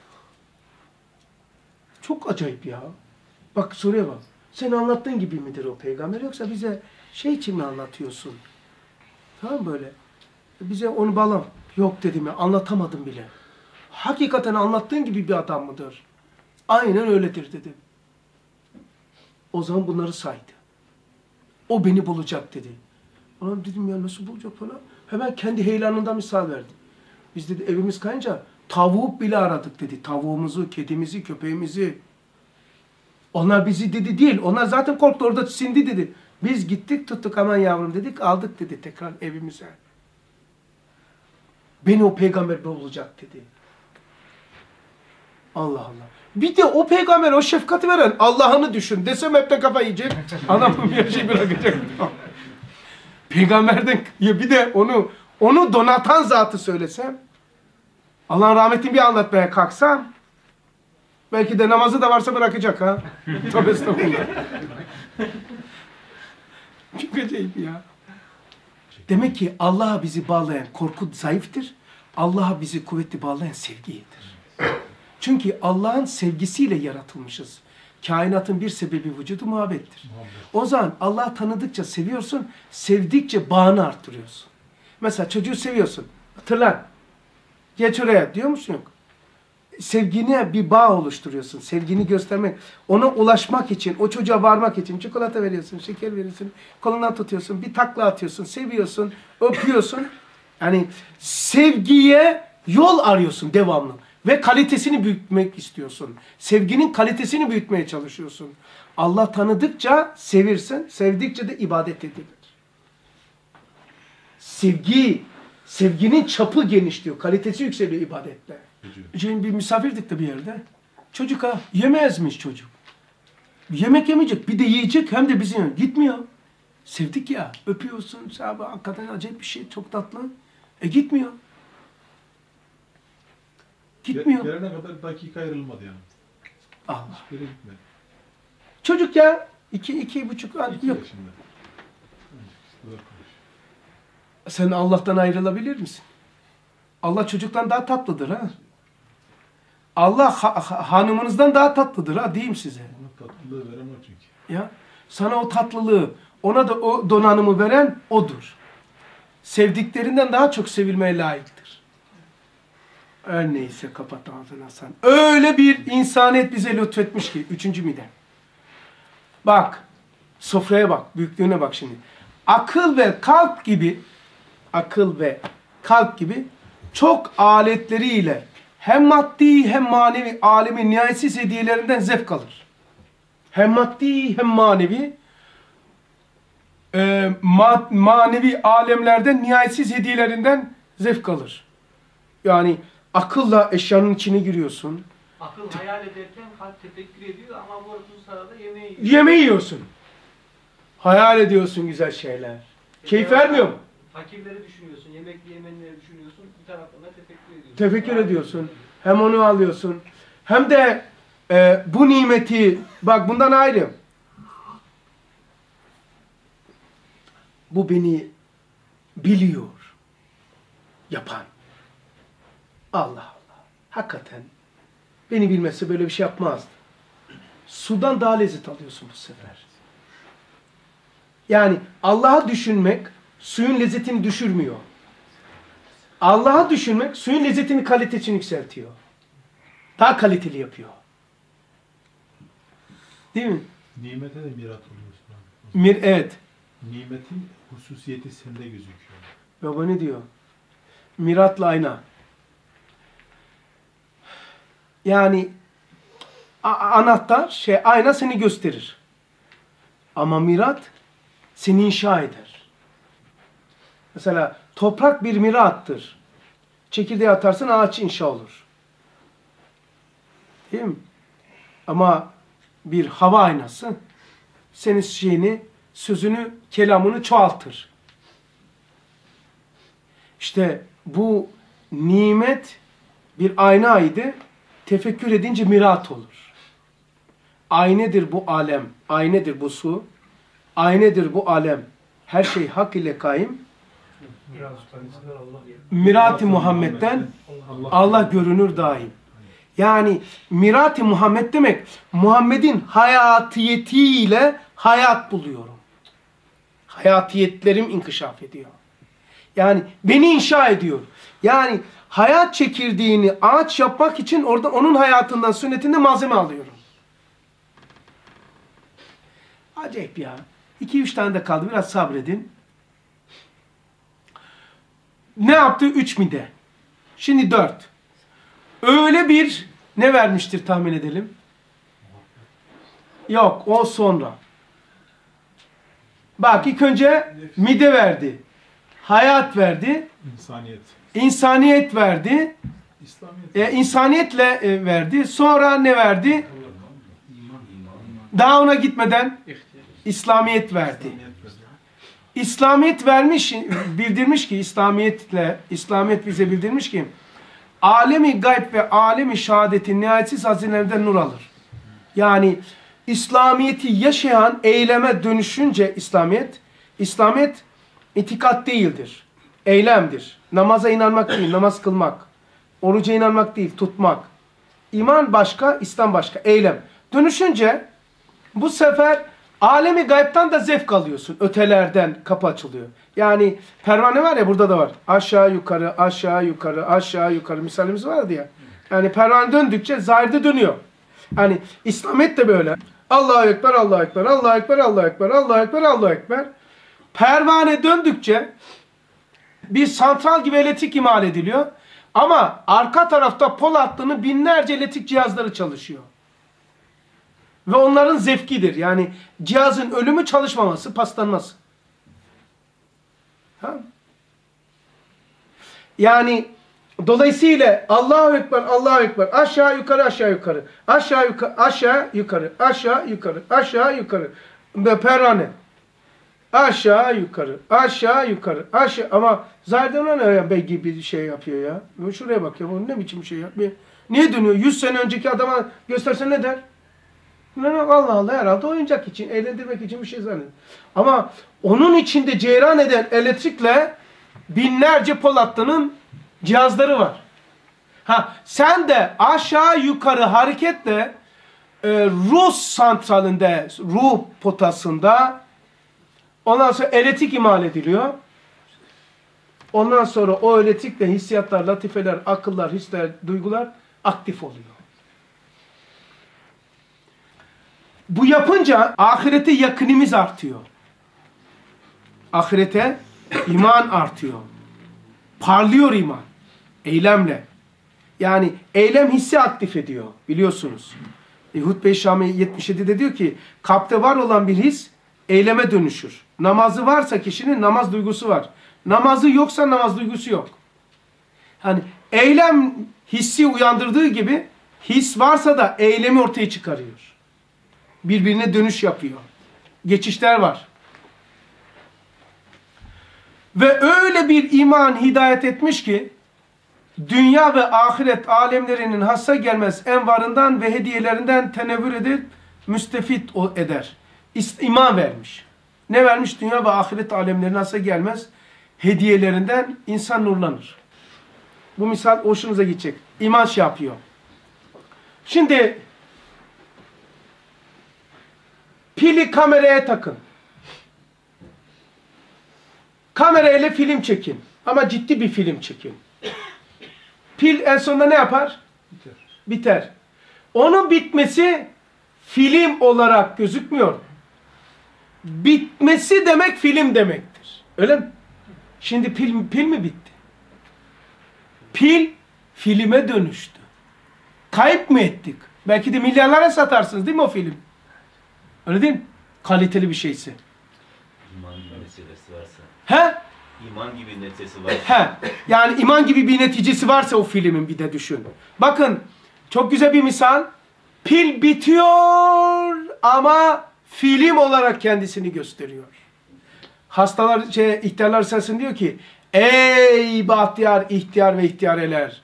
Çok acayip ya. Bak soruya bak. Sen anlattığın gibi midir o peygamber, yoksa bize için mi anlatıyorsun? Tamam böyle. Bize onu bağlam. Yok dedim ya, anlatamadım bile. Hakikaten anlattığın gibi bir adam mıdır? Aynen öyledir dedim. O zaman bunları saydı. O beni bulacak dedi. Ona dedim ya nasıl bulacak falan. Hemen kendi heyelanından misal verdi. Biz dedi evimiz kayınca tavuk bile aradık dedi. Tavuğumuzu, kedimizi, köpeğimizi. Onlar bizi dedi değil. Onlar zaten korktu, orada sindi dedi. Biz gittik tuttuk, aman yavrum dedik, aldık dedi tekrar evimize. Beni o peygamber bulacak dedi. Allah Allah. Bir de o peygamber, o şefkati veren Allah'ını düşün. Desem hep de kafa yiyecek. Adam bir şey bırakacak. Peygamberden ya bir de onu donatan zatı söylesem Allah'ın rahmetini bir anlatmaya kalksam belki de namazı da varsa bırakacak ha. Tövbe estağfurullah. Çok acayip ya. Demek ki Allah'a bizi bağlayan korku zayıftır. Allah'a bizi kuvvetli bağlayan sevgidir. Çünkü Allah'ın sevgisiyle yaratılmışız. Kainatın bir sebebi vücudu muhabbettir. O zaman Allah'ı tanıdıkça seviyorsun, sevdikçe bağını arttırıyorsun. Mesela çocuğu seviyorsun. Hatırlan. Geç oraya diyor musun yok? Sevgine bir bağ oluşturuyorsun. Sevgini göstermek, ona ulaşmak için, o çocuğa varmak için çikolata veriyorsun, şeker veriyorsun, kolundan tutuyorsun, bir takla atıyorsun, seviyorsun, öpüyorsun. Yani sevgiye yol arıyorsun devamlı. Ve kalitesini büyütmek istiyorsun. Sevginin kalitesini büyütmeye çalışıyorsun. Allah tanıdıkça sevirsin, sevdikçe de ibadet edilir. Sevginin çapı genişliyor, kalitesi yükseliyor ibadetle. Şimdi bir misafirdik de bir yerde. Çocuk yemezmiş çocuk. Yemek yemeyecek, bir de yiyecek hem de bizi yiyor. Gitmiyor. Sevdik ya, öpüyorsun, sahibi hakikaten acayip bir şey, çok tatlı. Gitmiyor. Gitmiyor. Gelene kadar dakika ayrılmadı yani. Allah. Hiçbir yere gitmedi. Çocuk ya, 2,5 ay yok. Yaşında. Sen Allah'tan ayrılabilir misin? Allah çocuktan daha tatlıdır ha. Allah hanımınızdan daha tatlıdır ha, diyeyim size. Ona tatlılığı veren o çünkü. Ya, sana o tatlılığı, ona da o donanımı veren odur. Sevdiklerinden daha çok sevilmeye layıktır. Her neyse, kapat ağzını Hasan. Öyle bir insaniyet bize lütfetmiş ki, 3. mide. Bak, sofraya bak, büyüklüğüne bak şimdi. Akıl ve kalp gibi çok aletleriyle hem maddi hem manevi alemin nihayetsiz hediyelerinden zevk alır. Hem maddi hem manevi manevi alemlerden nihayetsiz hediyelerinden zevk alır. Yani akılla eşyanın içine giriyorsun. Akıl hayal ederken kalp tefekkür ediyor ama bu sırada yemeği yiyor. Yemeği yiyorsun. Hayal ediyorsun güzel şeyler. Keyif vermiyor mu? Fakirleri düşünüyorsun, yemekli yemenleri düşünüyorsun, bir taraftan da tefekkür ediyorsun. Tefekkür ediyorsun. Hem onu alıyorsun. Hem de bu nimeti, bak bundan ayrı. Bu beni biliyor. Yapan. Allah Allah. Hakikaten beni bilmezse böyle bir şey yapmazdı. Sudan daha lezzet alıyorsun bu sefer. Yani Allah'a düşünmek suyun lezzetini düşürmüyor. Allah'a düşünmek suyun lezzetini, kalitesini yükseltiyor. Daha kaliteli yapıyor. Değil mi? Nimete de mirat oluyorsun. Evet. Nimetin hususiyeti sende gözüküyor. Baba ne diyor? Miratla ayna. Yani anahtar, ayna seni gösterir. Ama mirat seni inşa eder. Mesela toprak bir mirattır. Çekirdeği atarsın, ağaç inşa olur. Değil mi? Ama bir hava aynası senin sözünü, kelamını çoğaltır. İşte bu nimet bir aynaydı. Tefekkür edince mirat olur. Aynedir bu alem, aynedir bu su, aynedir bu alem. Her şey hak ile kaim. Mirat-ı Muhammed'den Allah görünür daim. Yani Mirat-ı Muhammed demek, Muhammed'in hayatiyetiyle hayat buluyorum. Hayatiyetlerim inkişaf ediyor. Yani beni inşa ediyor. Yani hayat çekirdeğini ağaç yapmak için orada onun hayatından, sünnetinde malzeme alıyorum. Acayip ya. 2-3 tane de kaldı. Biraz sabredin. Ne yaptı? 3 mide. Şimdi 4. Öyle bir ne vermiştir tahmin edelim? Yok, o sonra. Bak ilk önce mide verdi. Hayat verdi. İnsaniyet. İnsaniyet verdi. İslamiyet. İnsaniyetle verdi. Sonra ne verdi? Daha ona gitmeden İslamiyet verdi. İslamiyet vermiş, bildirmiş ki İslamiyet bize bildirmiş ki alemi gayb ve alemi şehadetin nihayetsiz hazinelerinden nur alır. Yani İslamiyet'i yaşayan eyleme dönüşünce İslamiyet itikat değildir. Eylemdir. Namaza inanmak değil, namaz kılmak. Oruca inanmak değil, tutmak. İman başka, İslam başka. Eylem. Dönüşünce bu sefer alemi gaybtan da zevk alıyorsun. Ötelerden kapı açılıyor. Yani pervane var ya, burada da var. Aşağı yukarı, aşağı yukarı, aşağı yukarı misalimiz vardı ya. Yani pervane döndükçe zahirde dönüyor. Yani İslamiyet de böyle. Allahu Ekber, Allahu Ekber, Allahu Ekber, Allahu Ekber, Allahu Ekber, Allahu Ekber. Pervane döndükçe bir santral gibi elektrik imal ediliyor. Ama arka tarafta pol hattının binlerce elektrik cihazları çalışıyor. Ve onların zevkidir. Yani cihazın ölümü, çalışmaması, paslanması. Ha? Yani dolayısıyla Allahu Ekber, Allahu Ekber, aşağı yukarı, aşağı yukarı, aşağı yukarı, aşağı yukarı, aşağı yukarı, aşağı yukarı, ve pervane. Aşağı yukarı, aşağı yukarı, aşağı, ama zaten ona bey gibi bir şey yapıyor ya. Şuraya bak ya, bu ne biçim şey yapıyor. Niye dönüyor? 100 sene önceki adama gösterse ne der? Allah Allah, herhalde oyuncak için, eğlendirmek için bir şey zannediyor. Ama onun içinde cereyan eden elektrikle binlerce pol hattının cihazları var. Ha, sen de aşağı yukarı hareketle ruh santralinde, ruh potasında ondan sonra elektrik imal ediliyor. Ondan sonra o elektrikle hissiyatlar, latifeler, akıllar, hisler, duygular aktif oluyor. Bu yapınca ahirete yakınımız artıyor. Ahirete iman artıyor. Parlıyor iman. Eylemle. Yani eylem hissi aktif ediyor. Biliyorsunuz. Hutbe-i Şami 77'de diyor ki kalpte var olan bir his eyleme dönüşür. Namazı varsa kişinin namaz duygusu var. Namazı yoksa namaz duygusu yok. Hani eylem hissi uyandırdığı gibi his varsa da eylemi ortaya çıkarıyor. Birbirine dönüş yapıyor. Geçişler var. Ve öyle bir iman hidayet etmiş ki dünya ve ahiret alemlerinin hassa gelmez envarından ve hediyelerinden tenevvür edip müstefit eder. İman vermiş. Ne vermiş? Dünya ve ahiret alemlerinin hassa gelmez hediyelerinden insan nurlanır. Bu misal hoşunuza gidecek. İman şey yapıyor. Şimdi pili kameraya takın. Kamerayla film çekin. Ama ciddi bir film çekin. Pil en sonunda ne yapar? Biter. Onun bitmesi film olarak gözükmüyor. Bitmesi demek film demektir. Öyle mi? Şimdi pil mi bitti? Pil filme dönüştü. Kayıp mı ettik? Belki de milyarlara satarsınız değil mi o film? Öyle değil mi? Kaliteli bir şeyse. İman gibi neticesi varsa. He? İman gibi neticesi varsa. He. Yani iman gibi bir neticesi varsa o filmin, bir de düşün. Bakın çok güzel bir misal. Pil bitiyor ama film olarak kendisini gösteriyor. Hastalar, ihtiyarlar sesini diyor ki ey bahtiyar, ihtiyar ve ihtiyareler.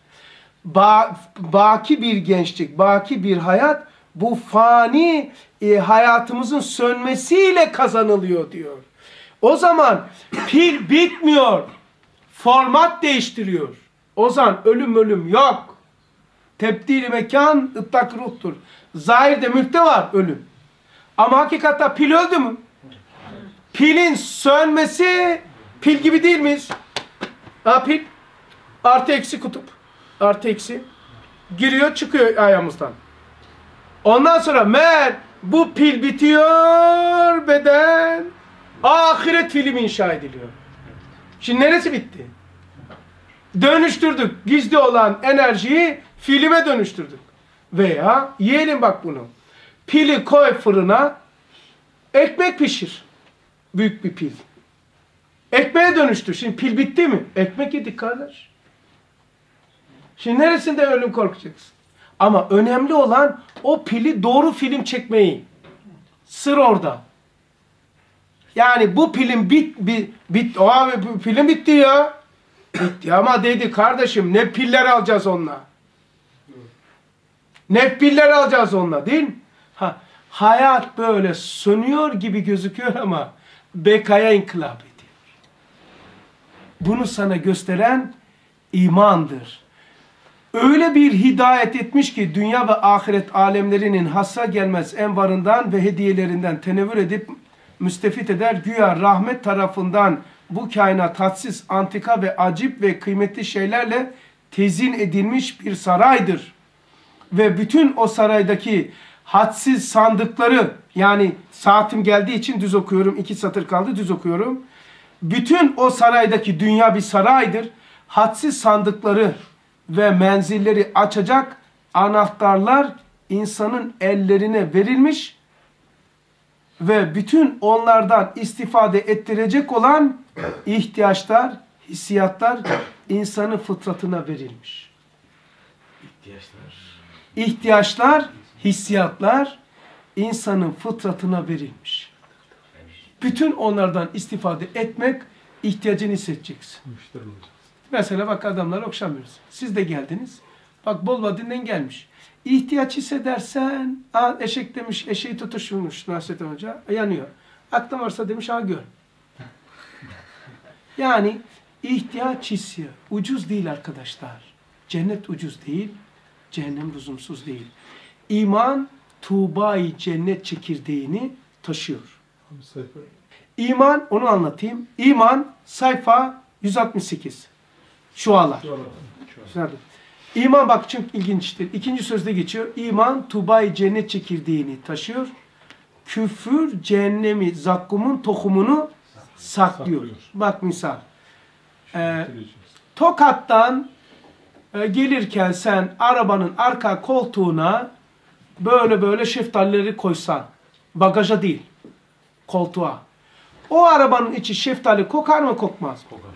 Baki bir gençlik, baki bir hayat bu fani hayatımızın sönmesiyle kazanılıyor diyor. O zaman pil bitmiyor. Format değiştiriyor. O zaman ölüm yok. Tebdil-i mekan ıtlak ruhtur. Zahirde mülkte var ölüm. Ama hakikatte pil öldü mü? Pilin sönmesi pil gibi değil miyiz? Ha, pil artı eksi kutup. Artı eksi. Giriyor çıkıyor ayağımızdan. Ondan sonra bu pil bitiyor, beden ahiret filmi inşa ediliyor. Şimdi neresi bitti? Dönüştürdük. Gizli olan enerjiyi filme dönüştürdük. Veya yiyelim bak bunu. Pili koy fırına, ekmek pişir. Büyük bir pil. Ekmeğe dönüştür. Şimdi pil bitti mi? Ekmek yedik kardeş. Şimdi neresinde ölüm korkacaksın? Ama önemli olan o pili doğru film çekmeyi. Sır orada. Yani bu pilin bu pilin bitti ya. Bitti. Ama dedi kardeşim ne piller alacağız onunla? Ne piller alacağız onunla değil mi? Hayat böyle sönüyor gibi gözüküyor ama bekaya inkılap ediyor. Bunu sana gösteren imandır. Öyle bir hidayet etmiş ki dünya ve ahiret alemlerinin hasra gelmez envarından ve hediyelerinden tenevvür edip müstefit eder. Güya rahmet tarafından bu kainat hadsiz, antika ve acip ve kıymetli şeylerle tezin edilmiş bir saraydır. Ve bütün o saraydaki hadsiz sandıkları, yani saatim geldiği için düz okuyorum, 2 satır kaldı düz okuyorum. Bütün o saraydaki dünya bir saraydır. Hadsiz sandıkları ve menzilleri açacak anahtarlar insanın ellerine verilmiş ve bütün onlardan istifade ettirecek olan ihtiyaçlar, hissiyatlar insanın fıtratına verilmiş. İhtiyaçlar, hissiyatlar insanın fıtratına verilmiş. Bütün onlardan istifade etmek, ihtiyacını hissedeceksin. Mesela bak adamlar okşamıyoruz. Siz de geldiniz. Bak Bolvadin'den gelmiş. İhtiyaç hissedersen, eşek demiş, eşeği tutuşmuş Nasrettin Hoca, yanıyor. Aklın varsa demiş, gör. Yani ihtiyaç hissi ucuz değil arkadaşlar. Cennet ucuz değil, cehennem lüzumsuz değil. İman, tuğba-i cennet çekirdeğini taşıyor. İman, onu anlatayım. İman, sayfa 168. Şualar. İman bak çok ilginçtir. 2. sözde geçiyor. İman, tuğba-i cennet çekirdeğini taşıyor. Küfür, cehennemi, zakkumun tohumunu saklıyor. Bak misal. Tokat'tan gelirken sen arabanın arka koltuğuna böyle şeftalileri koysan, bagaja değil, koltuğa. O arabanın içi şeftali kokar mı kokmaz? Kokar.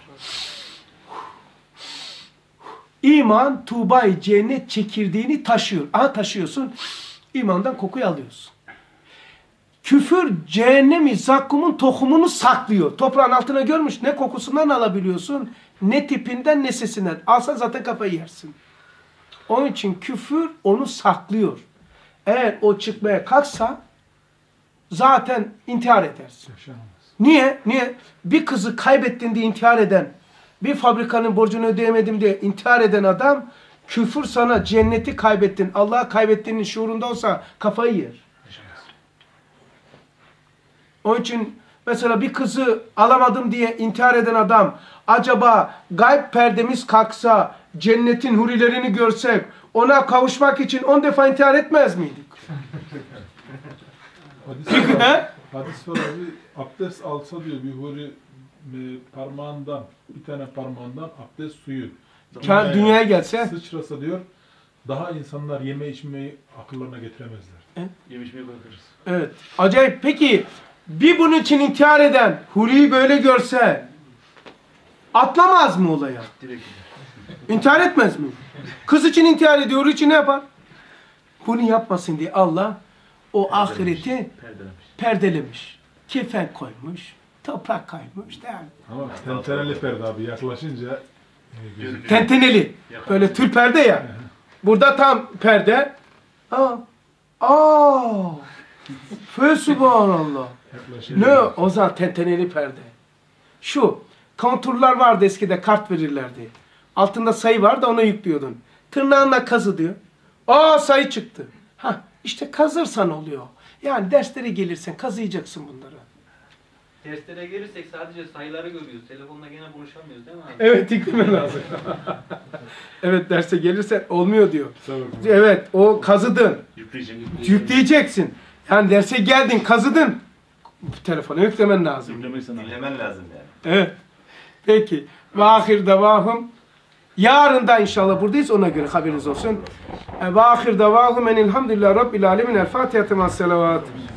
İman, tuğba-i cennet çekirdeğini taşıyor. Taşıyorsun, imandan kokuyu alıyorsun. Küfür, cehennemi, zakkumun tohumunu saklıyor. Toprağın altına görmüş, ne kokusundan alabiliyorsun, ne tipinden, ne sesinden. Alsan zaten kafayı yersin. Onun için küfür onu saklıyor. Eğer o çıkmaya kalksa, zaten intihar edersin. Niye? Bir kızı kaybettin diye intihar eden, bir fabrikanın borcunu ödeyemedim diye intihar eden adam, küfür sana cenneti kaybettin, Allah'ı kaybettiğinin şuurunda olsa kafayı yer. Onun için mesela bir kızı alamadım diye intihar eden adam, acaba gayb perdemiz kalksa, cennetin hurilerini görsek, ona kavuşmak için 10 defa intihar etmez miydik? Hadis var abi, abdest alsa diyor bir huri parmağından, bir tane parmağından abdest suyu dünyaya gelse sıçrasa diyor, daha insanlar yeme içmeyi akıllarına getiremezler. Yeme içmeyi bırakırız. Evet. Acayip. Peki bir bunun için intihar eden huriyi böyle görse atlamaz mı olaya? İntihar etmez mi? Kız için intihar ediyor, huri için ne yapar? Bunu yapmasın diye Allah o ahireti perdelemiş. Kefen koymuş, toprak koymuş. Ama tenteneli perde abi, yaklaşınca tenteneli. Böyle tül perde ya. Burada tam perde. Fesubhanallah. Ne? O zaman tenteneli perde. Şu, konturlar vardı eskide, kart verirlerdi. Altında sayı vardı, ona yüklüyordun. Tırnağınla kazı diyor. Sayı çıktı. İşte kazırsan oluyor. Yani derslere gelirsen kazıyacaksın bunları. Derslere gelirsek sadece sayıları görüyoruz. Telefonla gene konuşamıyoruz değil mi abi? Evet, dikme lazım. Evet, derse gelirsen olmuyor diyor. Evet, o kazıdın. Yükleyeceksin. Yani derse geldin, kazıdın. Telefona yüklemen lazım. Dinlemen lazım yani. Evet. Peki. Ve ahir davahum. Yarın da inşallah buradayız. Ona göre haberiniz olsun. Ve ahir davahum enilhamdülillah Rabbil alemin. El Fatiha temas selavat.